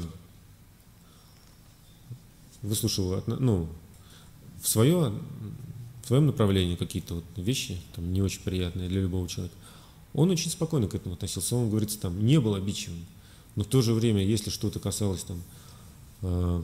выслушал, ну, в, свое, в своем направлении какие-то вот вещи, там, не очень приятные для любого человека, он очень спокойно к этому относился. Он, говорится, там, не был обидчивым, но в то же время, если что-то касалось там, э,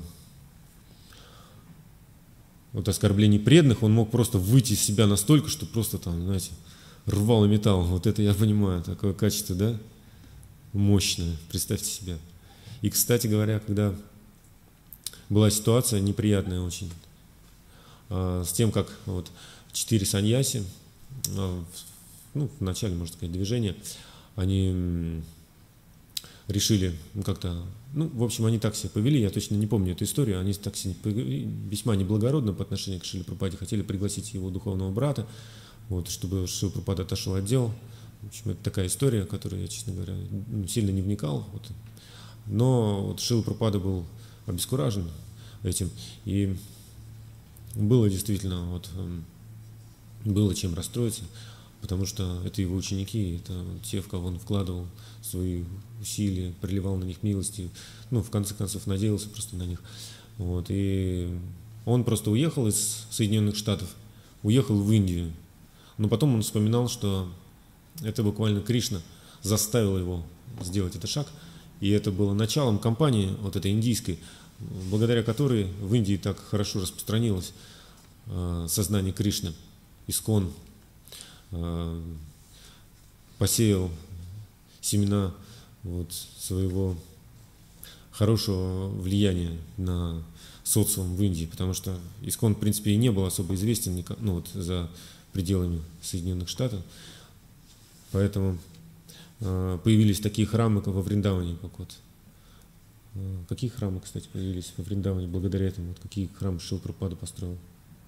вот оскорблений преданных, он мог просто выйти из себя настолько, что просто там, знаете, рвал и металл. Вот это я понимаю, такое качество, да, мощное, представьте себе. И, кстати говоря, когда была ситуация неприятная очень, э, с тем, как вот четыре саньяси, э, ну, в начале, можно сказать, движения, они решили, ну, как-то, ну, в общем, они так себя повели, я точно не помню эту историю, они так себя повели весьма неблагородно по отношению к Шриле Прабхупаде, хотели пригласить его духовного брата, вот, чтобы Шрила Прабхупада отошел от дел. В общем, это такая история, в которую я, честно говоря, сильно не вникал, вот. Но вот Шрила Прабхупада был обескуражен этим, и было действительно, вот, было чем расстроиться, потому что это его ученики, это те, в кого он вкладывал свои усилия, проливал на них милости, ну, в конце концов, надеялся просто на них. Вот, и он просто уехал из Соединенных Штатов, уехал в Индию, но потом он вспоминал, что это буквально Кришна заставил его сделать этот шаг, и это было началом кампании вот этой индийской, благодаря которой в Индии так хорошо распространилась э, сознание Кришны, Искон, э, посеял семена вот, своего хорошего влияния на социум в Индии, потому что Искон, в принципе, и не был особо известен ну, вот, за пределами Соединенных Штатов. Поэтому э, появились такие храмы, как во Вриндаване. Как вот. э, какие храмы, кстати, появились во Вриндаване благодаря этому? Вот какие храмы Шрила Прабхупада построил?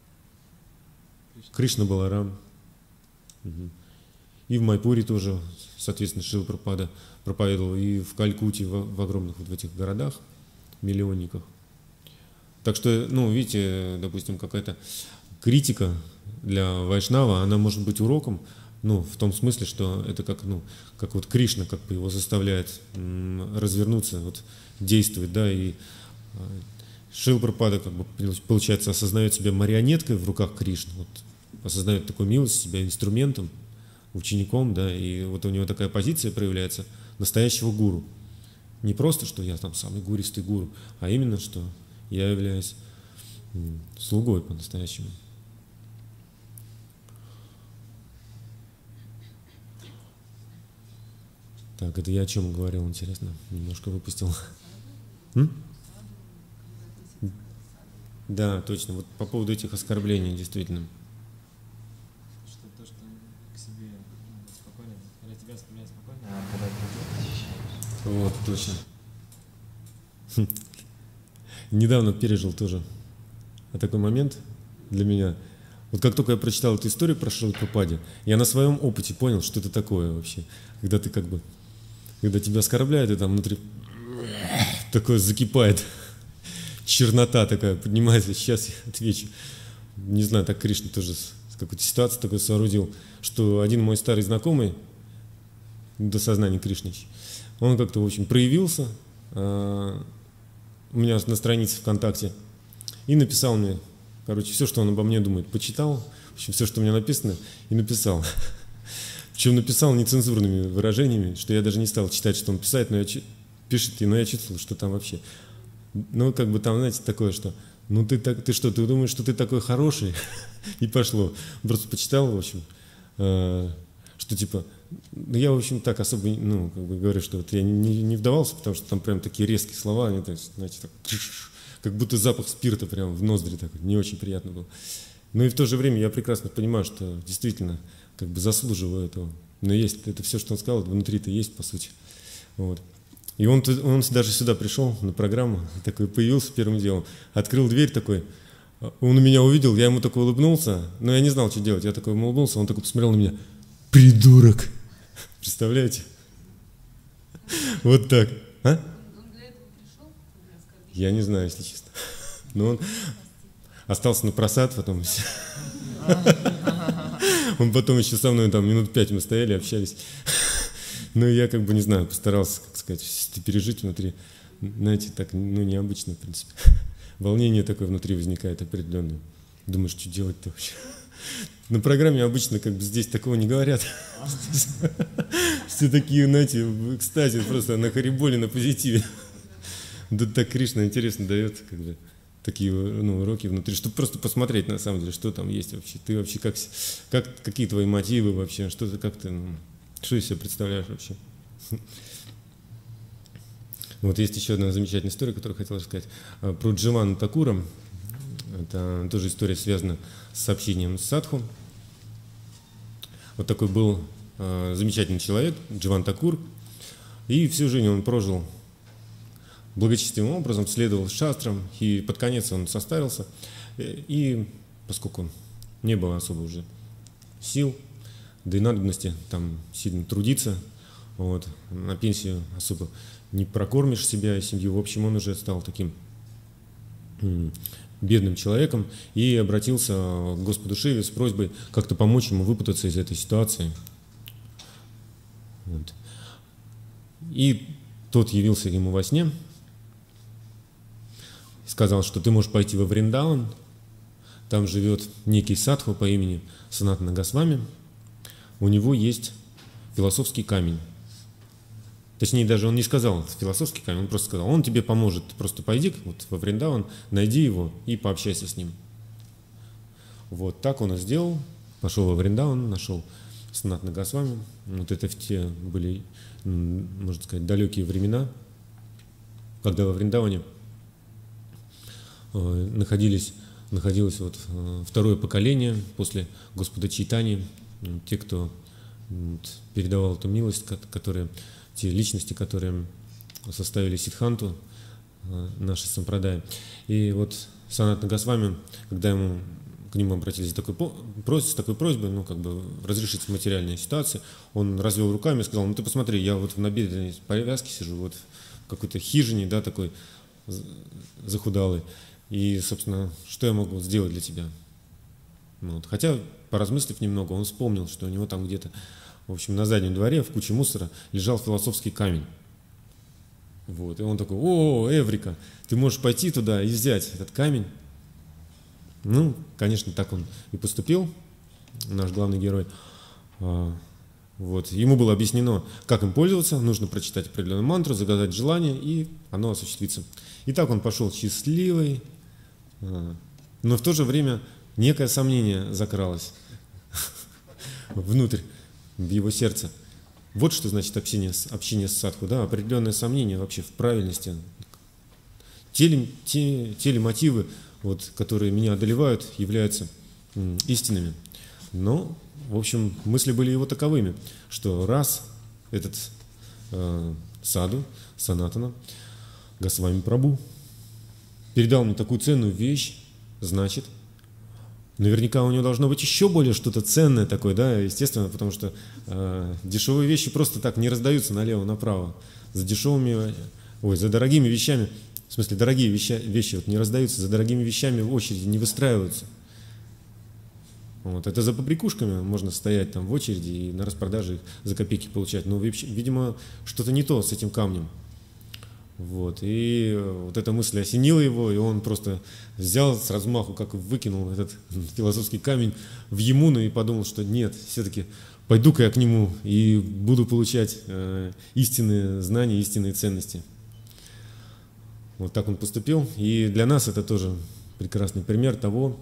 Кришна Баларам. Угу. И в Майпуре тоже, соответственно, Шрила Прабхупада проповедовал, и в Калькутте, в, в огромных вот в этих городах, миллионниках. Так что, ну, видите, допустим, какая-то критика для вайшнава, она может быть уроком, ну, в том смысле, что это как, ну, как вот Кришна, как бы его заставляет м, развернуться, вот, действовать, да, и э, Шрила Прабхупада, как бы, получается, осознает себя марионеткой в руках Кришны, вот, осознает такую милость себя инструментом, учеником, да, и вот у него такая позиция проявляется настоящего гуру. Не просто, что я там самый гуристый гуру, а именно, что я являюсь м, слугой по-настоящему. Так, это я о чем говорил, интересно? Немножко выпустил. М? Да, точно. Вот по поводу этих оскорблений, действительно. Что то, что к себе ну, спокойно, когда тебя оскорбляют спокойно, А когда ты защищаешь. Вот, точно. Недавно пережил тоже такой момент для меня. Вот как только я прочитал эту историю про Шрилу Прабхупаду, я на своем опыте понял, что это такое вообще. Когда ты как бы, когда тебя оскорбляют, и там внутри такое закипает, чернота такая поднимается. Сейчас я отвечу. Не знаю, так Кришна тоже с какой-то ситуацией такой соорудил, что один мой старый знакомый, до сознания Кришны, он как-то, в общем, проявился э, у меня на странице ВКонтакте и написал мне, короче, все, что он обо мне думает, почитал, в общем, все, что у меня написано, и написал. Причем написал нецензурными выражениями, что я даже не стал читать, что он писает, но я пишет, но я чувствовал, что там вообще. Ну, как бы там, знаете, такое, что ну ты так, ты что, ты думаешь, что ты такой хороший? И пошло. Просто почитал, в общем, э, что типа, ну я, в общем, так особо, ну, как бы говорю, что вот я не, не вдавался, потому что там прям такие резкие слова, они, то есть, знаете, так, как будто запах спирта прям в ноздри такой, не очень приятно было. Но и в то же время я прекрасно понимаю, что действительно как бы заслуживаю этого. Но есть, это все, что он сказал, внутри-то есть, по сути. Вот. И он, он даже сюда пришел на программу, такой появился первым делом, открыл дверь такой, он меня увидел, я ему такой улыбнулся, но я не знал, что делать, я такой ему улыбнулся, он такой посмотрел на меня, придурок, представляете? Вот так, а? Я не знаю, если честно, но он остался на просад потом, он потом еще со мной там минут пять мы стояли, общались. Ну, я как бы, не знаю, постарался, как сказать, пережить внутри, знаете, так, ну, необычно, в принципе. Волнение такое внутри возникает определенное. Думаешь, что делать-то вообще? На программе обычно как бы здесь такого не говорят. Все такие, знаете, в экстазе, просто на хариболе, на позитиве. Да так Кришна интересно дает, как бы, такие, ну, уроки внутри, чтобы просто посмотреть, на самом деле, что там есть вообще. Ты вообще как, как какие твои мотивы вообще, что ты, как ты, ну, что из себя представляешь вообще? Вот есть еще одна замечательная история, которую хотел рассказать. Про Дживана Такура. Это тоже история связана с сообщением садху. Вот такой был э, замечательный человек, Дживан Такур. И всю жизнь он прожил благочестивым образом, следовал шастрам. И под конец он состарился. И, и поскольку не было особо уже сил, да и надобности там сильно трудиться, вот, на пенсию особо не прокормишь себя и семью. В общем, он уже стал таким м, бедным человеком и обратился к Господу Шиве с просьбой как-то помочь ему выпутаться из этой ситуации. Вот. И тот явился ему во сне, сказал, что ты можешь пойти во Вриндаван, там живет некий садху по имени Санатана Госвами. У него есть философский камень. Точнее, даже он не сказал философский камень, он просто сказал, он тебе поможет, ты просто пойди вот во Вриндаван, найди его и пообщайся с ним. Вот так он и сделал. Пошел во Вриндаван, нашел Санатана Госвами. Вот это в те были, можно сказать, далекие времена, когда во Вриндаване находились, находилось вот второе поколение после Господа Чайтаньи, те, кто передавал эту милость, которые, те личности, которые составили Сиддханту, наши сампрадаи. И вот Санатана Госвами, когда ему, к нему обратились с такой, с такой просьбой, ну, как бы разрешить материальные ситуации, он развел руками и сказал: ну ты посмотри, я вот в набедренной повязке сижу, вот в какой-то хижине, да, такой захудалый, и, собственно, что я могу сделать для тебя? Вот. Хотя, поразмыслив немного, он вспомнил, что у него там где-то, в общем, на заднем дворе в куче мусора лежал философский камень. Вот. И он такой: о, Эврика, ты можешь пойти туда и взять этот камень. Ну, конечно, так он и поступил, наш главный герой. Вот. Ему было объяснено, как им пользоваться, нужно прочитать определенную мантру, загадать желание, и оно осуществится. И так он пошел счастливый, но в то же время некое сомнение закралось внутрь, в его сердце. Вот что значит общение с, общение с садху, да, определенное сомнение вообще в правильности. Те ли, те, те ли мотивы, вот, которые меня одолевают, являются м, истинными. Но, в общем, мысли были его таковыми, что раз этот э, саду, Санатана Госвами Прабху передал мне такую ценную вещь, значит, наверняка у него должно быть еще более что-то ценное такое, да, естественно, потому что э, дешевые вещи просто так не раздаются налево-направо. За дешевыми, ой, за дорогими вещами, в смысле, дорогие вещи, вещи вот не раздаются, за дорогими вещами в очереди не выстраиваются. Вот. Это за побрякушками можно стоять там в очереди и на распродаже их за копейки получать. Но, видимо, что-то не то с этим камнем. Вот. И вот эта мысль осенила его, и он просто взял с размаху, как выкинул этот философский камень в Ямуну и подумал, что нет, все-таки пойду-ка я к нему и буду получать э, истинные знания, истинные ценности. Вот так он поступил. И для нас это тоже прекрасный пример того,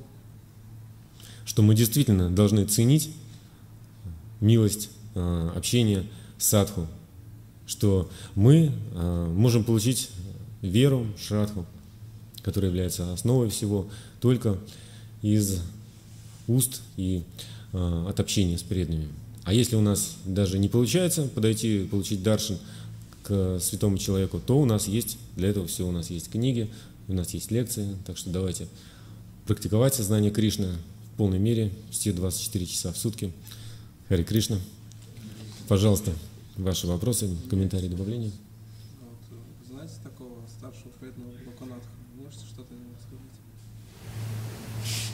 что мы действительно должны ценить милость э, общения с садху, что мы э, можем получить веру, шрадху, которая является основой всего, только из уст и э, от общения с преданными. А если у нас даже не получается подойти и получить даршан к святому человеку, то у нас есть для этого все, у нас есть книги, у нас есть лекции, так что давайте практиковать сознание Кришны в полной мере, все двадцать четыре часа в сутки. Харе Кришна. Пожалуйста, ваши вопросы, комментарии, добавления. А вот, вы знаете такого старшего преданного Локанатха? Можете что-то о нем сказать?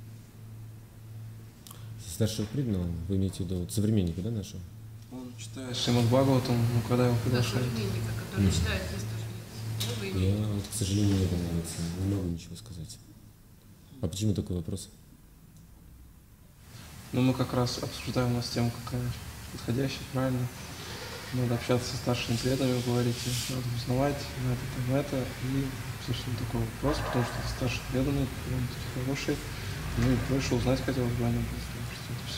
Старшего преданного, вы имеете в виду вот, современника, да, нашего? Он читает Шримад Бхагаватам, ну, когда его Да, приглашают. современника, который читает, есть тоже есть. Я, вот, к сожалению, не помню, не могу ничего сказать. А почему такой вопрос? Ну, мы как раз обсуждаем у нас тему, какая подходящая, правильно. Надо общаться со старшими преданными, говорите, надо узнавать на это, на это. И, собственно, такой вопрос, потому что это старшие преданные, они такие хорошие. Ну и проще узнать хотелось бы о нем, потому что это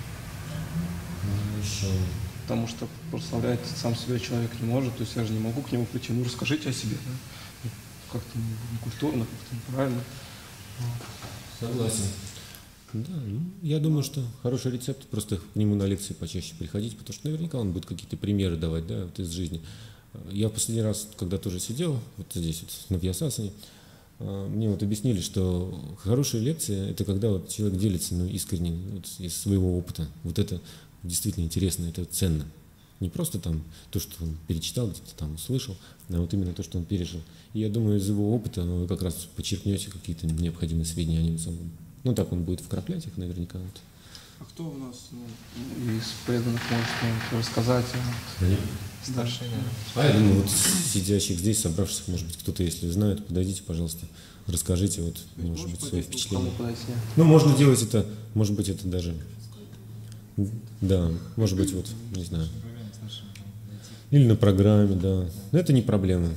все. Хорошо. Потому что прославлять сам себя человек не может, то есть я же не могу к нему прийти, ну расскажите о себе, да? Ну, как-то некультурно, как-то неправильно. Согласен. Да, ну, я думаю, что хороший рецепт, просто к нему на лекции почаще приходить, потому что наверняка он будет какие-то примеры давать, да, вот из жизни. Я в последний раз, когда тоже сидел, вот здесь вот на Вьясасане, мне вот объяснили, что хорошая лекция – это когда вот человек делится, ну, искренне, вот, из своего опыта. Вот это действительно интересно, это ценно. Не просто там то, что он перечитал, где-то там услышал, а вот именно то, что он пережил. И я думаю, из его опыта вы как раз подчеркнете какие-то необходимые сведения о нем самом. Ну, так он будет вкраплять их наверняка. Вот. А кто у нас ну, из преданных может нам рассказать о старшей? А я думаю, вот сидящих здесь, собравшихся, может быть, кто-то, если знает, подойдите, пожалуйста, расскажите, вот, может быть, свои впечатления. Ну, можно делать это, может быть, это даже, да, может быть, вот, не знаю, или на программе, да, но это не проблема.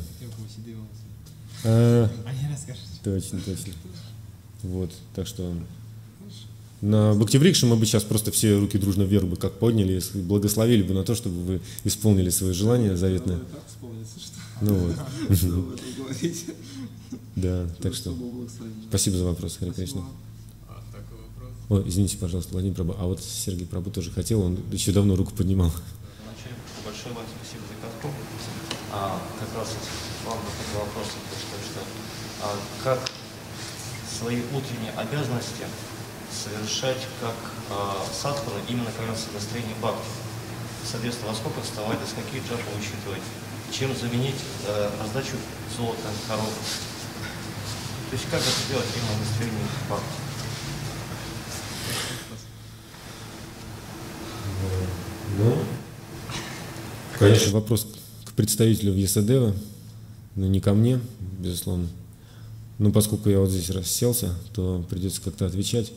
А, точно, точно. Вот, так что на Бхактиврикше мы бы сейчас просто все руки дружно вверх бы как подняли и благословили бы на то, чтобы вы исполнили свои желания заветные. Так вспомнится, что Ну вот. что об этом говорить. Да, так что Чтобы благословить. спасибо за вопрос, Харе Спасибо Кришна. вам. А, такой вопрос. Ой, извините, пожалуйста, Владимир Прабhu. А вот Сергей Прабhu тоже хотел, он еще давно руку поднимал. Вначале большое вам спасибо за контроль. А, как раз вам такой вопрос, то, что, что а, как свои утренние обязанности совершать как а, садхана именно как раз в настроении бхакти. Соответственно, во сколько вставать, да с какие джапы учитывать, чем заменить э, раздачу золота, коров. То есть как это сделать именно в настроении бхакти. Ну, конечно, вопрос к представителю Вьясадева, но не ко мне, безусловно. Но поскольку я вот здесь расселся, то придется как-то отвечать.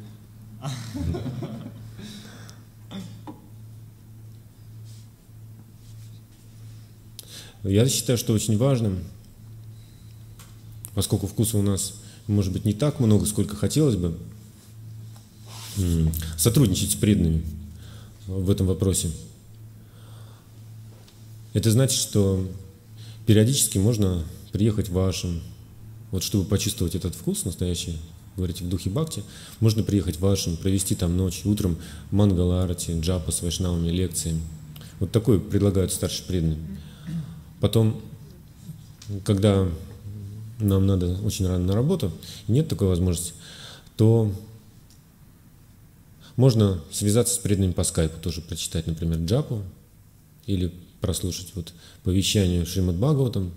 Я считаю, что очень важным, поскольку вкуса у нас, может быть, не так много, сколько хотелось бы, сотрудничать с преданными в этом вопросе. Это значит, что периодически можно приехать в ашрам, вот чтобы почувствовать этот вкус настоящий, говорите, в духе бхакти, можно приехать в ашрам, провести там ночь, утром мангала-арати, джапа с вайшнавами, лекциями. Вот такое предлагают старшие преданные. Потом, когда нам надо очень рано на работу, и нет такой возможности, то можно связаться с преданными по скайпу, тоже прочитать, например, джапу, или прослушать вот по вещанию Шримад Бхагаватам.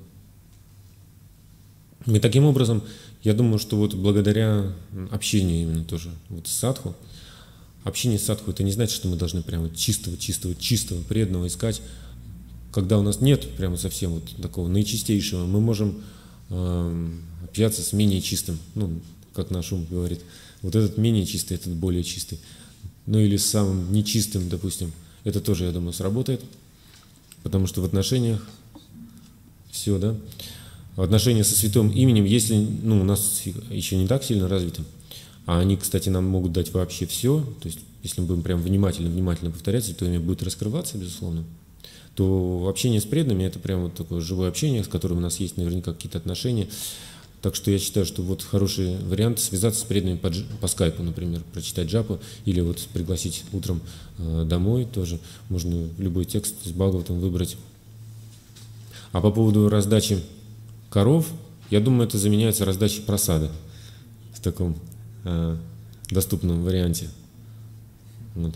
И таким образом, я думаю, что вот благодаря общению именно тоже вот с садху, общение с садху, это не значит, что мы должны прямо чистого, чистого, чистого преданного искать. Когда у нас нет прямо совсем вот такого наичистейшего, мы можем э, общаться с менее чистым, ну, как наш ум говорит. Вот этот менее чистый, этот более чистый. Ну или с самым нечистым, допустим. Это тоже, я думаю, сработает. Потому что в отношениях все, да. Отношения со святым именем, если ну, у нас еще не так сильно развиты, а они, кстати, нам могут дать вообще все, то есть если мы будем прям внимательно, внимательно повторять, святое имя будет раскрываться, безусловно, то общение с преданными – это прям вот такое живое общение, с которым у нас есть наверняка какие-то отношения. Так что я считаю, что вот хороший вариант связаться с преданными по, по скайпу, например, прочитать джапу, или вот пригласить утром э, домой тоже. Можно любой текст с Бхагаватом выбрать. А по поводу раздачи коров, я думаю, это заменяется раздачей просады в таком э, доступном варианте. Вот.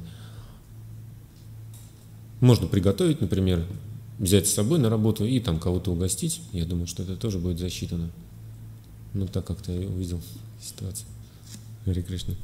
Можно приготовить, например, взять с собой на работу и там кого-то угостить. Я думаю, что это тоже будет засчитано. Ну, так как-то я увидел ситуацию. Харе Кришна.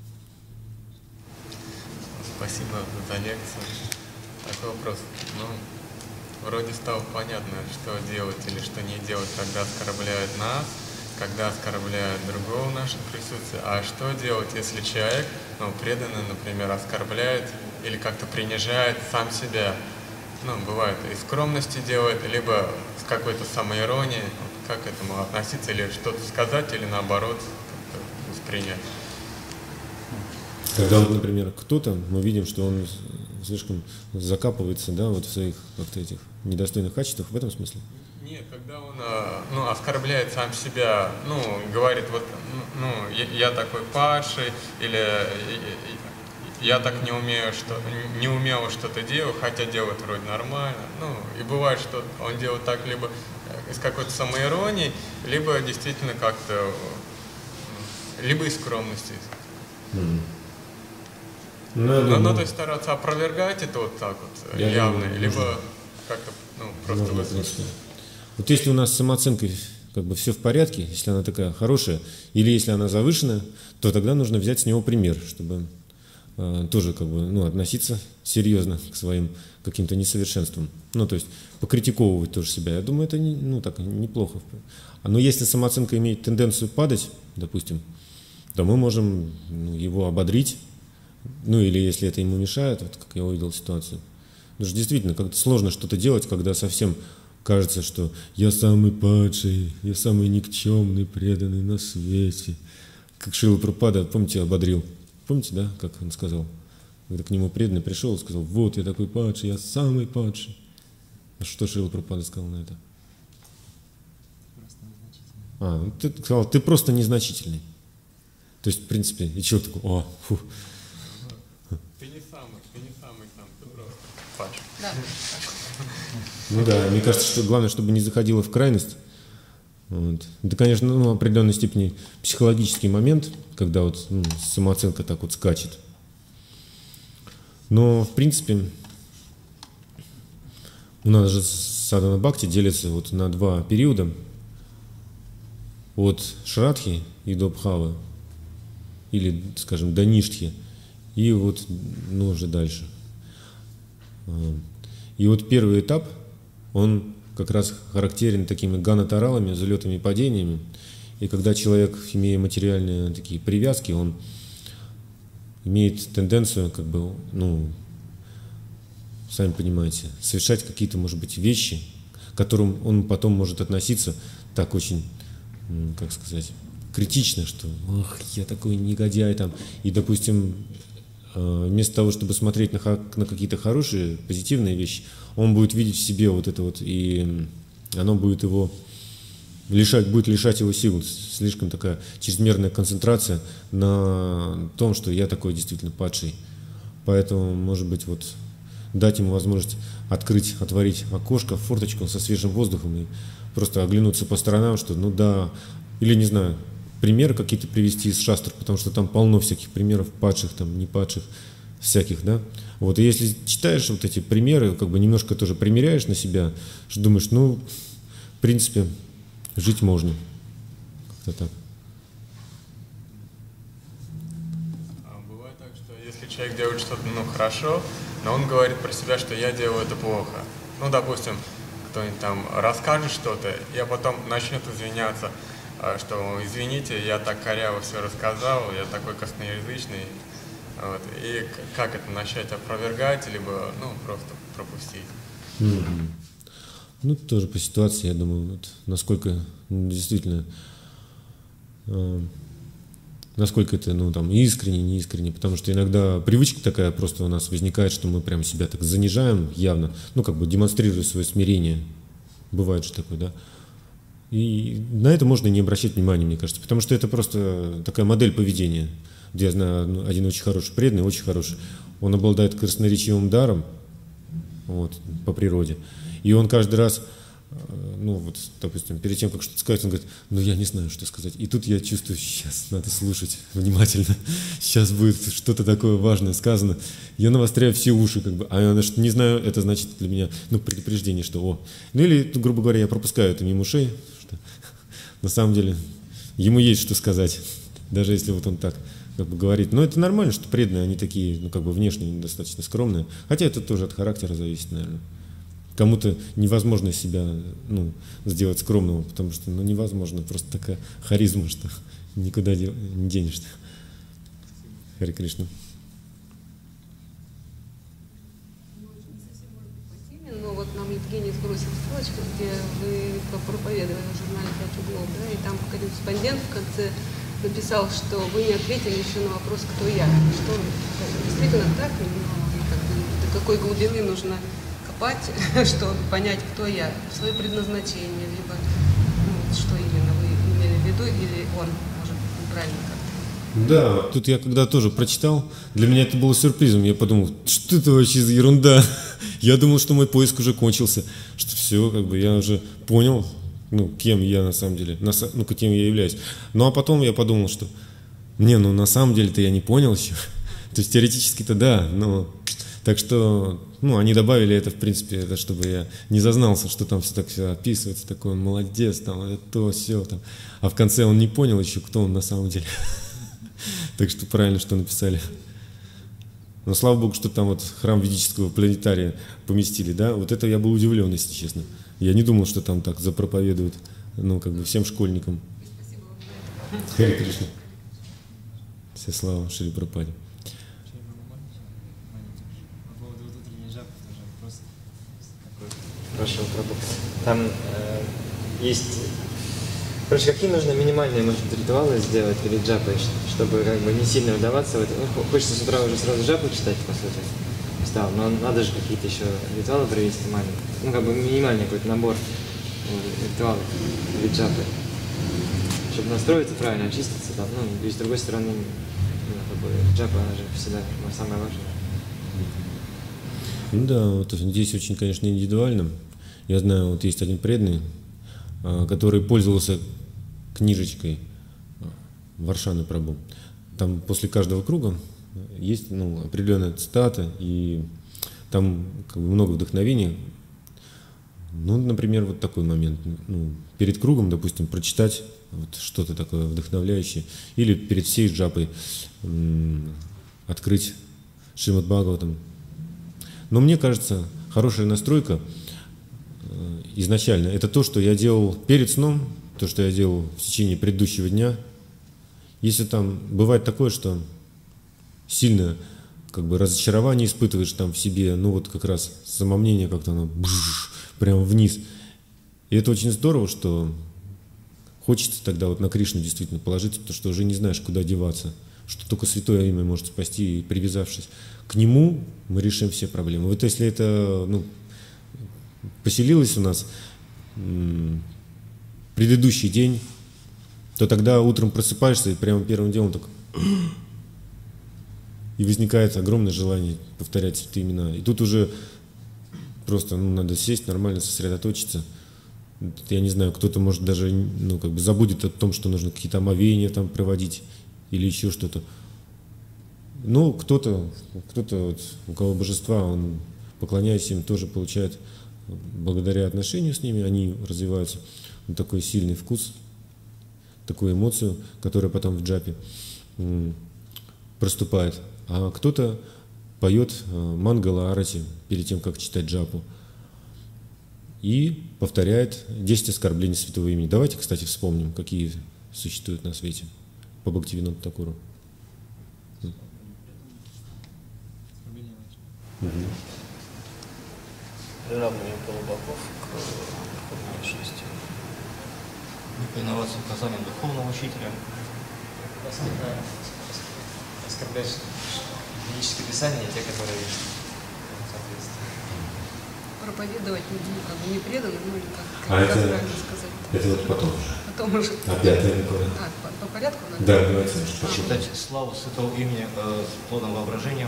Спасибо за лекцию. Такой вопрос. Ну, вроде стало понятно, что делать или что не делать, когда оскорбляют нас, когда оскорбляют другого в нашем присутствии. А что делать, если человек, ну, преданный, например, оскорбляет или как-то принижает сам себя? Ну, бывает, из скромности делает, либо с какой-то самоиронией. Как к этому относиться, или что-то сказать, или наоборот как-то воспринять? Когда, вот, например, кто-то, мы видим, что он слишком закапывается, да, вот в своих как-то этих недостойных качествах, в этом смысле? Нет, когда он ну, оскорбляет сам себя, ну, говорит, вот, ну, я, я такой падший, или я так не умею, что, не умел что-то делать, хотя делать вроде нормально. Ну, и бывает, что он делает так либо из какой-то самоиронии, либо действительно как-то, либо из скромности. Mm. Ну, ну, ну, ну, то есть стараться опровергать это вот так вот я явно, думаю, либо можно. как-то, ну, просто Можно выслушать. просто. Вот если у нас с самооценкой как бы все в порядке, если она такая хорошая, или если она завышенная, то тогда нужно взять с него пример, чтобы э, тоже как бы, ну, относиться серьезно к своим каким-то несовершенствам. Ну, то есть покритиковывать тоже себя. Я думаю, это не, ну, так, неплохо. Но если самооценка имеет тенденцию падать, допустим, то мы можем ну, его ободрить, ну или если это ему мешает, вот как я увидел ситуацию. Потому что действительно как-то сложно что-то делать, когда совсем кажется, что я самый падший, я самый никчемный, преданный на свете. Как Шрила Прабхупада, помните, ободрил. Помните, да, как он сказал? Когда к нему преданный пришел и сказал: вот я такой падший, я самый падший. А что Шрила Прабхупада сказал на это? Просто незначительно. А, ну, ты сказал, ты просто незначительный. То есть, в принципе, и человек такой: о, фу. Ты не самый, ты не самый сам, ты просто падший. Да. Ну да, мне кажется, что главное, чтобы не заходило в крайность. Вот. Это, конечно, ну, в определенной степени психологический момент, когда вот ну, самооценка так вот скачет. Но, в принципе, у нас же садхана бхакти делится вот на два периода. От шрадхи и до бхавы, или, скажем, до ништхи, и вот, ну, уже дальше. И вот первый этап, он как раз характерен такими ганатаралами, залетами и падениями. И когда человек, имея материальные такие привязки, он имеет тенденцию, как бы, ну, сами понимаете, совершать какие-то, может быть, вещи, к которым он потом может относиться так очень, как сказать, критично, что ох, я такой негодяй там. И, допустим, вместо того, чтобы смотреть на, на какие-то хорошие, позитивные вещи, он будет видеть в себе вот это вот, и оно будет его лишать, будет лишать его сил. Слишком такая чрезмерная концентрация на том, что я такой действительно падший. Поэтому, может быть, вот дать ему возможность открыть, отворить окошко, форточку со свежим воздухом и просто оглянуться по сторонам, что ну да, или не знаю, примеры какие-то привести из шастр, потому что там полно всяких примеров падших, там не падших, всяких, да. Вот, и если читаешь вот эти примеры, как бы немножко тоже примеряешь на себя, что думаешь, ну, в принципе, жить можно. Как-то так. А бывает так, что если человек делает что-то, ну, хорошо, но он говорит про себя, что я делаю это плохо. Ну, допустим, кто-нибудь там расскажет что-то, и потом начнет извиняться, что извините, я так коряво все рассказал, я такой косноязычный. Вот. И как это начать опровергать, либо ну, просто пропустить? Mm-hmm. Ну, тоже по ситуации, я думаю, вот, насколько ну, действительно, э, насколько это ну, там, искренне, не искренне, потому что иногда привычка такая просто у нас возникает, что мы прям себя так занижаем явно, ну, как бы демонстрируя свое смирение. Бывает же такое, да? И на это можно не обращать внимания, мне кажется, потому что это просто такая модель поведения, где я знаю один очень хороший преданный, очень хороший, он обладает красноречивым даром, вот, по природе, и он каждый раз, ну вот, допустим, перед тем, как что-то сказать, он говорит, ну я не знаю, что сказать, и тут я чувствую, сейчас надо слушать внимательно, сейчас будет что-то такое важное сказано, я навостряю все уши, как бы, а я что не знаю, это значит для меня, ну, предупреждение, что, о, ну или, грубо говоря, я пропускаю это мимо ушей, что на самом деле ему есть что сказать, даже если вот он так как бы говорит. Но это нормально, что преданные, они такие, ну, как бы внешне достаточно скромные. Хотя это тоже от характера зависит, наверное. Кому-то невозможно себя, ну, сделать скромным, потому что, ну, невозможно. Просто такая харизма, что никуда не денешься. Харе Кришна. Ну, вот нам Евгений сбросил ссылочку, где вы проповедовали в журнале «Пять углов», да, и там корреспондент в конце написал, что вы не ответили еще на вопрос, кто я. Что действительно так, но как бы, до какой глубины нужно копать, чтобы понять, кто я, свое предназначение, либо ну, что именно вы имели в виду, или он, может, неправильно как-то. Да, тут я когда тоже прочитал, для меня это было сюрпризом. Я подумал, что это вообще за ерунда? Я думал, что мой поиск уже кончился, что все, как бы я уже понял, ну, кем я на самом деле, на, ну, кем я являюсь. Ну, а потом я подумал, что, не, ну, на самом деле-то я не понял еще. То есть, теоретически-то да, но... Так что, ну, они добавили это, в принципе, это, чтобы я не зазнался, что там все так все описывается, такой он молодец, там, это то, все, там. А в конце он не понял еще, кто он на самом деле. Так что правильно, что написали. Но слава богу, что там вот храм ведического планетария поместили, да, вот это я был удивлен, если честно. Я не думал, что там так запроповедуют, ну, как бы всем школьникам. Харе Кришна. Вся слава Шри Прабхупаде. По поводу вот утренней жабы тоже вопрос такой. Прошу, Прабху. Там э, есть Короче, какие нужно минимальные, может быть, ритуалы сделать перед джапой, чтобы как бы не сильно вдаваться в это? Ну, хочется с утра уже сразу джапу читать, по сути. Встал, но надо же какие-то еще ритуалы провести маленькие. Ну, как бы минимальный какой-то набор ритуалов перед джапой. Чтобы настроиться правильно, очиститься там. Ну, и с другой стороны, ну, как бы джапа, она же всегда самая важная. Ну да, вот здесь очень, конечно, индивидуально. Я знаю, вот есть один преданный, который пользовался книжечкой Варшаны Прабху. Там после каждого круга есть, ну, определенная цитата, и там как бы много вдохновения. Ну, например, вот такой момент. Ну, перед кругом, допустим, прочитать вот что-то такое вдохновляющее. Или перед всей джапой м- открыть Шримад Бхагаватам. Но мне кажется, хорошая настройка э, изначально это то, что я делал перед сном, то, что я делал в течение предыдущего дня. Если там бывает такое, что сильно как бы разочарование испытываешь там в себе, ну вот как раз самомнение как-то оно бжж, прямо вниз. И это очень здорово, что хочется тогда вот на Кришну действительно положиться, потому что уже не знаешь, куда деваться, что только святое имя может спасти, и привязавшись к нему, мы решим все проблемы. Вот если это, ну, поселилось у нас м- предыдущий день, то тогда утром просыпаешься и прямо первым делом так и возникает огромное желание повторять святые имена. И тут уже просто, ну, надо сесть, нормально сосредоточиться. Я не знаю, кто-то может даже, ну, как бы забудет о том, что нужно какие-то омовения там проводить или еще что-то. Ну, кто-то, кто-то вот, у кого божества, он, поклоняясь им, тоже получает, благодаря отношению с ними, они развиваются. Вот такой сильный вкус, такую эмоцию, которая потом в джапе м, проступает. А кто-то поет мангала арати перед тем, как читать джапу, и повторяет десять оскорблений святого имени. Давайте, кстати, вспомним, какие существуют на свете по Бхактивинода Такуру. Приравнивание полубоков к духовной личности. Не повиноваться указаниям духовного учителя. Оскорблять ведические писания, те, которые есть. Проповедовать людьми как бы не преданно, ну или как, как, А как это, правильно сказать. Это вот потом уже. Потом уже. А пятое какое? А, по, по порядку надо? Да, давайте. Почитать славу святого имени э, с плодом воображения.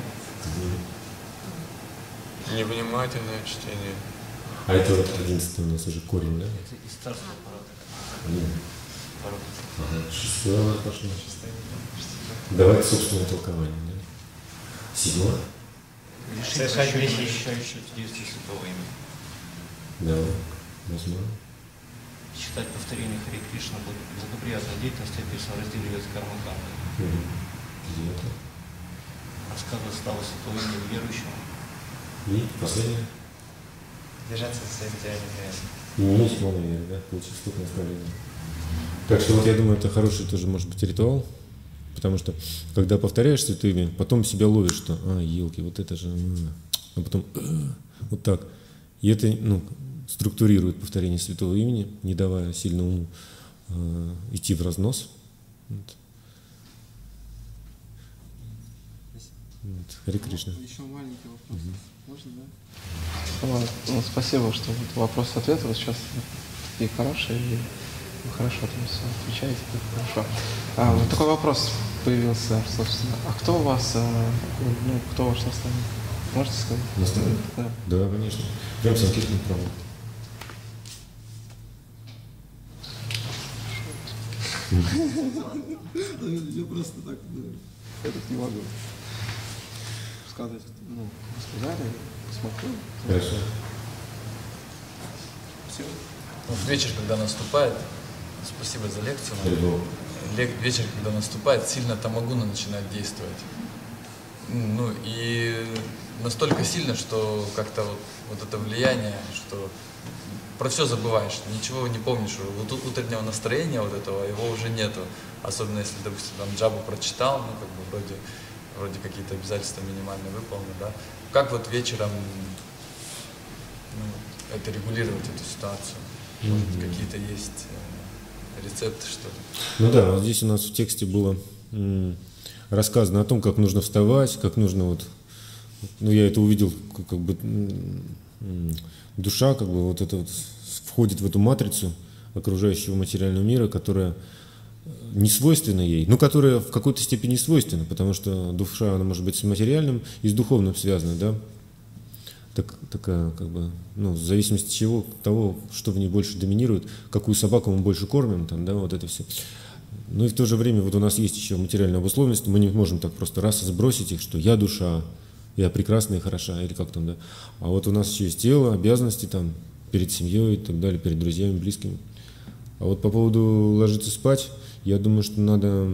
Невнимательное чтение. А это вот одиннадцатый у нас уже корень, да? Это из царства аппарата. Нет. Ага, шестое у нас пошло. Давайте собственное толкование, да? Седьмое? Совершать вещи, ощущающие действия святого имени. Да, восьмое. Читать повторение Хари Кришна благоприятной деятельности описано в разделе Вед Кармаканда. Угу. Девятое. Рассказывать славу святого имени верующему. И последнее. Держаться за своим идеальным. И не есть моноверие, да? Получить ступное оскорбление. Так что вот я думаю, это хороший тоже может быть ритуал. Потому что, когда повторяешь святое имя, потом себя ловишь, что, а, елки, вот это же, а потом, вот так. И это, ну, структурирует повторение святого имени, не давая сильно уму э, идти в разнос. Вот. Вот. Харе Кришна. Еще маленький вопрос. Угу. Можно, да? Ладно, ну, спасибо, что вот вопрос-ответ вот сейчас такие хорошие, и вы хорошо там все отвечаете, это хорошо. А, вот такой вопрос появился, собственно. А кто у вас, а, ну, кто ваш наставник? Можете сказать? Наставник? Да. Да, конечно. Прям Санкиртан Прабху. Я просто так, я так не могу сказать, ну, сказали, посмотрю. Хорошо. Все. В вечер, когда наступает, спасибо за лекцию, Лек- вечер, когда наступает, сильно тамагуна начинает действовать. Ну и настолько сильно, что как-то вот, вот это влияние, что про все забываешь, ничего не помнишь, вот утреннего настроения вот этого, его уже нету. Особенно если, допустим, там джабу прочитал, ну как бы вроде, вроде какие-то обязательства минимально выполнены, да. Как вот вечером ну, это регулировать, эту ситуацию? Может быть, какие-то есть рецепты, что ли. Ну да, вот здесь у нас в тексте было м, рассказано о том, как нужно вставать, как нужно вот, ну я это увидел, как, как бы м, душа, как бы вот это вот входит в эту матрицу окружающего материального мира, которая не свойственна ей, но которая в какой-то степени свойственна, потому что душа, она может быть с материальным и с духовным связана, да, так, такая, как бы, ну, в зависимости от чего, того, что в ней больше доминирует, какую собаку мы больше кормим, там, да, вот это все. Ну и в то же время вот у нас есть еще материальная обусловленность, мы не можем так просто раз сбросить их, что я душа, я прекрасная и хороша, или как там, да, а вот у нас еще есть тело, обязанности там, перед семьей и так далее, перед друзьями, близкими. А вот по поводу ложиться спать, я думаю, что надо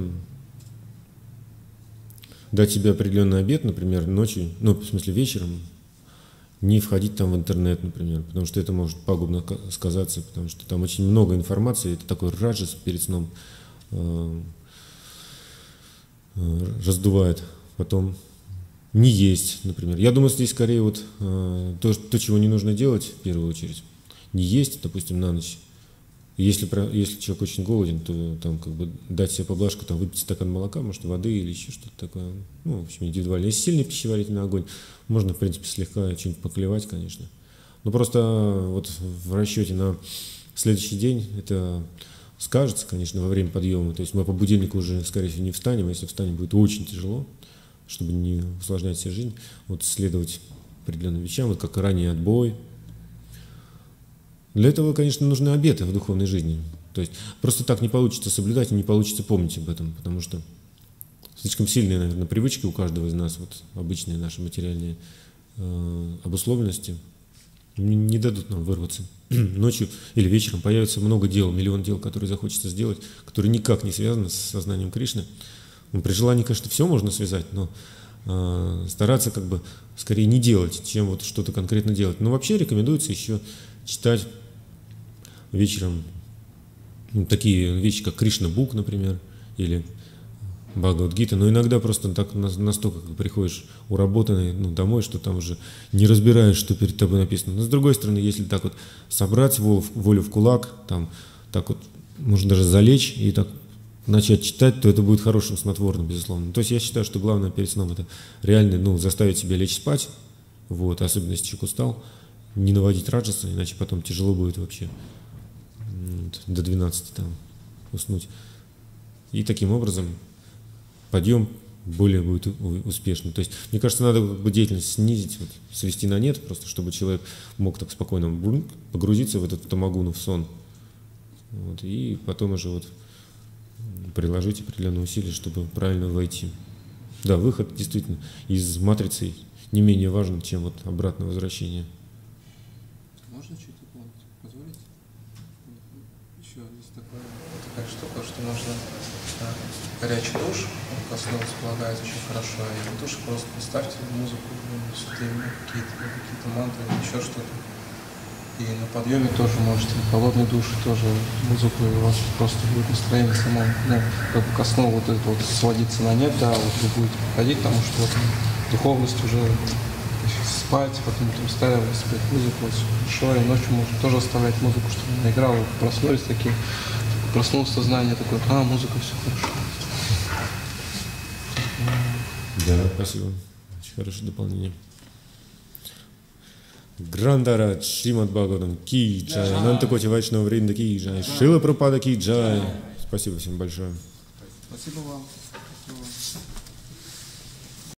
дать себе определенный обет, например, ночью, ну, в смысле вечером, не входить там в интернет, например, потому что это может пагубно сказаться, потому что там очень много информации, это такой раджас перед сном э, э, раздувает. Потом не есть, например. Я думаю, здесь скорее вот э, то, то, чего не нужно делать в первую очередь, не есть, допустим, на ночь. Если, если человек очень голоден, то там как бы дать себе поблажку, там выпить стакан молока, может, воды или еще что-то такое. Ну, в общем, индивидуально. Если сильный пищеварительный огонь, можно, в принципе, слегка что-нибудь поклевать, конечно. Но просто вот в расчете на следующий день это скажется, конечно, во время подъема. То есть мы по будильнику уже, скорее всего, не встанем, а если встанем, будет очень тяжело, чтобы не усложнять себе жизнь. Вот следовать определенным вещам, вот как ранний отбой. Для этого, конечно, нужны обеты в духовной жизни. То есть просто так не получится соблюдать и не получится помнить об этом, потому что слишком сильные, наверное, привычки у каждого из нас, вот обычные наши материальные э, обусловленности, не, не дадут нам вырваться. Ночью или вечером появится много дел, миллион дел, которые захочется сделать, которые никак не связаны с сознанием Кришны. Ну, при желании, конечно, все можно связать, но э, стараться как бы скорее не делать, чем вот что-то конкретно делать. Но вообще рекомендуется еще читать вечером ну, такие вещи, как Кришна Бук, например, или Бхагавад-гита, но иногда просто так настолько как приходишь уработанный ну, домой, что там уже не разбираешь, что перед тобой написано. Но с другой стороны, если так вот собрать волю, волю в кулак, там, так вот можно даже залечь и так начать читать, то это будет хорошим снотворным, безусловно. То есть я считаю, что главное перед сном это реально ну, заставить себя лечь спать, вот, особенно если человек устал, не наводить раджаса, иначе потом тяжело будет вообще вот, до двенадцати там уснуть. И таким образом подъем более будет успешный. То есть, мне кажется, надо деятельность снизить, вот, свести на нет, просто чтобы человек мог так спокойно погрузиться в этот тамагуну, в сон. Вот, и потом уже вот приложить определенные усилия, чтобы правильно войти. Да, выход действительно из матрицы не менее важен, чем вот обратное возвращение. Можно чуть дополнить? Позволите? Еще есть такое, такая штука, что нужно да, горячий душ, ко сну располагается очень хорошо, и в душе просто поставьте музыку, какие-то какие-то мантры, еще что-то. И на подъеме тоже можете, холодный душ, тоже музыку, и у вас просто будет настроение само, ну, как бы ко сну вот это вот сводиться на нет, да, вот вы будете приходить, потому что вот духовность уже спать, потом там ставим спеть музыку, вот хорошо, и ночью можно тоже оставлять музыку, чтобы она играла, вы проснулись такие, проснулось сознание такое, а, музыка, все хорошо. Да, спасибо. Очень хорошее дополнение. Грандарадж, Шримад Бхагаватам, ки джай, Ананта Коти Вайшнава Вринда ки джай, Шрила Прабхупада ки джай. Спасибо всем большое. Спасибо вам.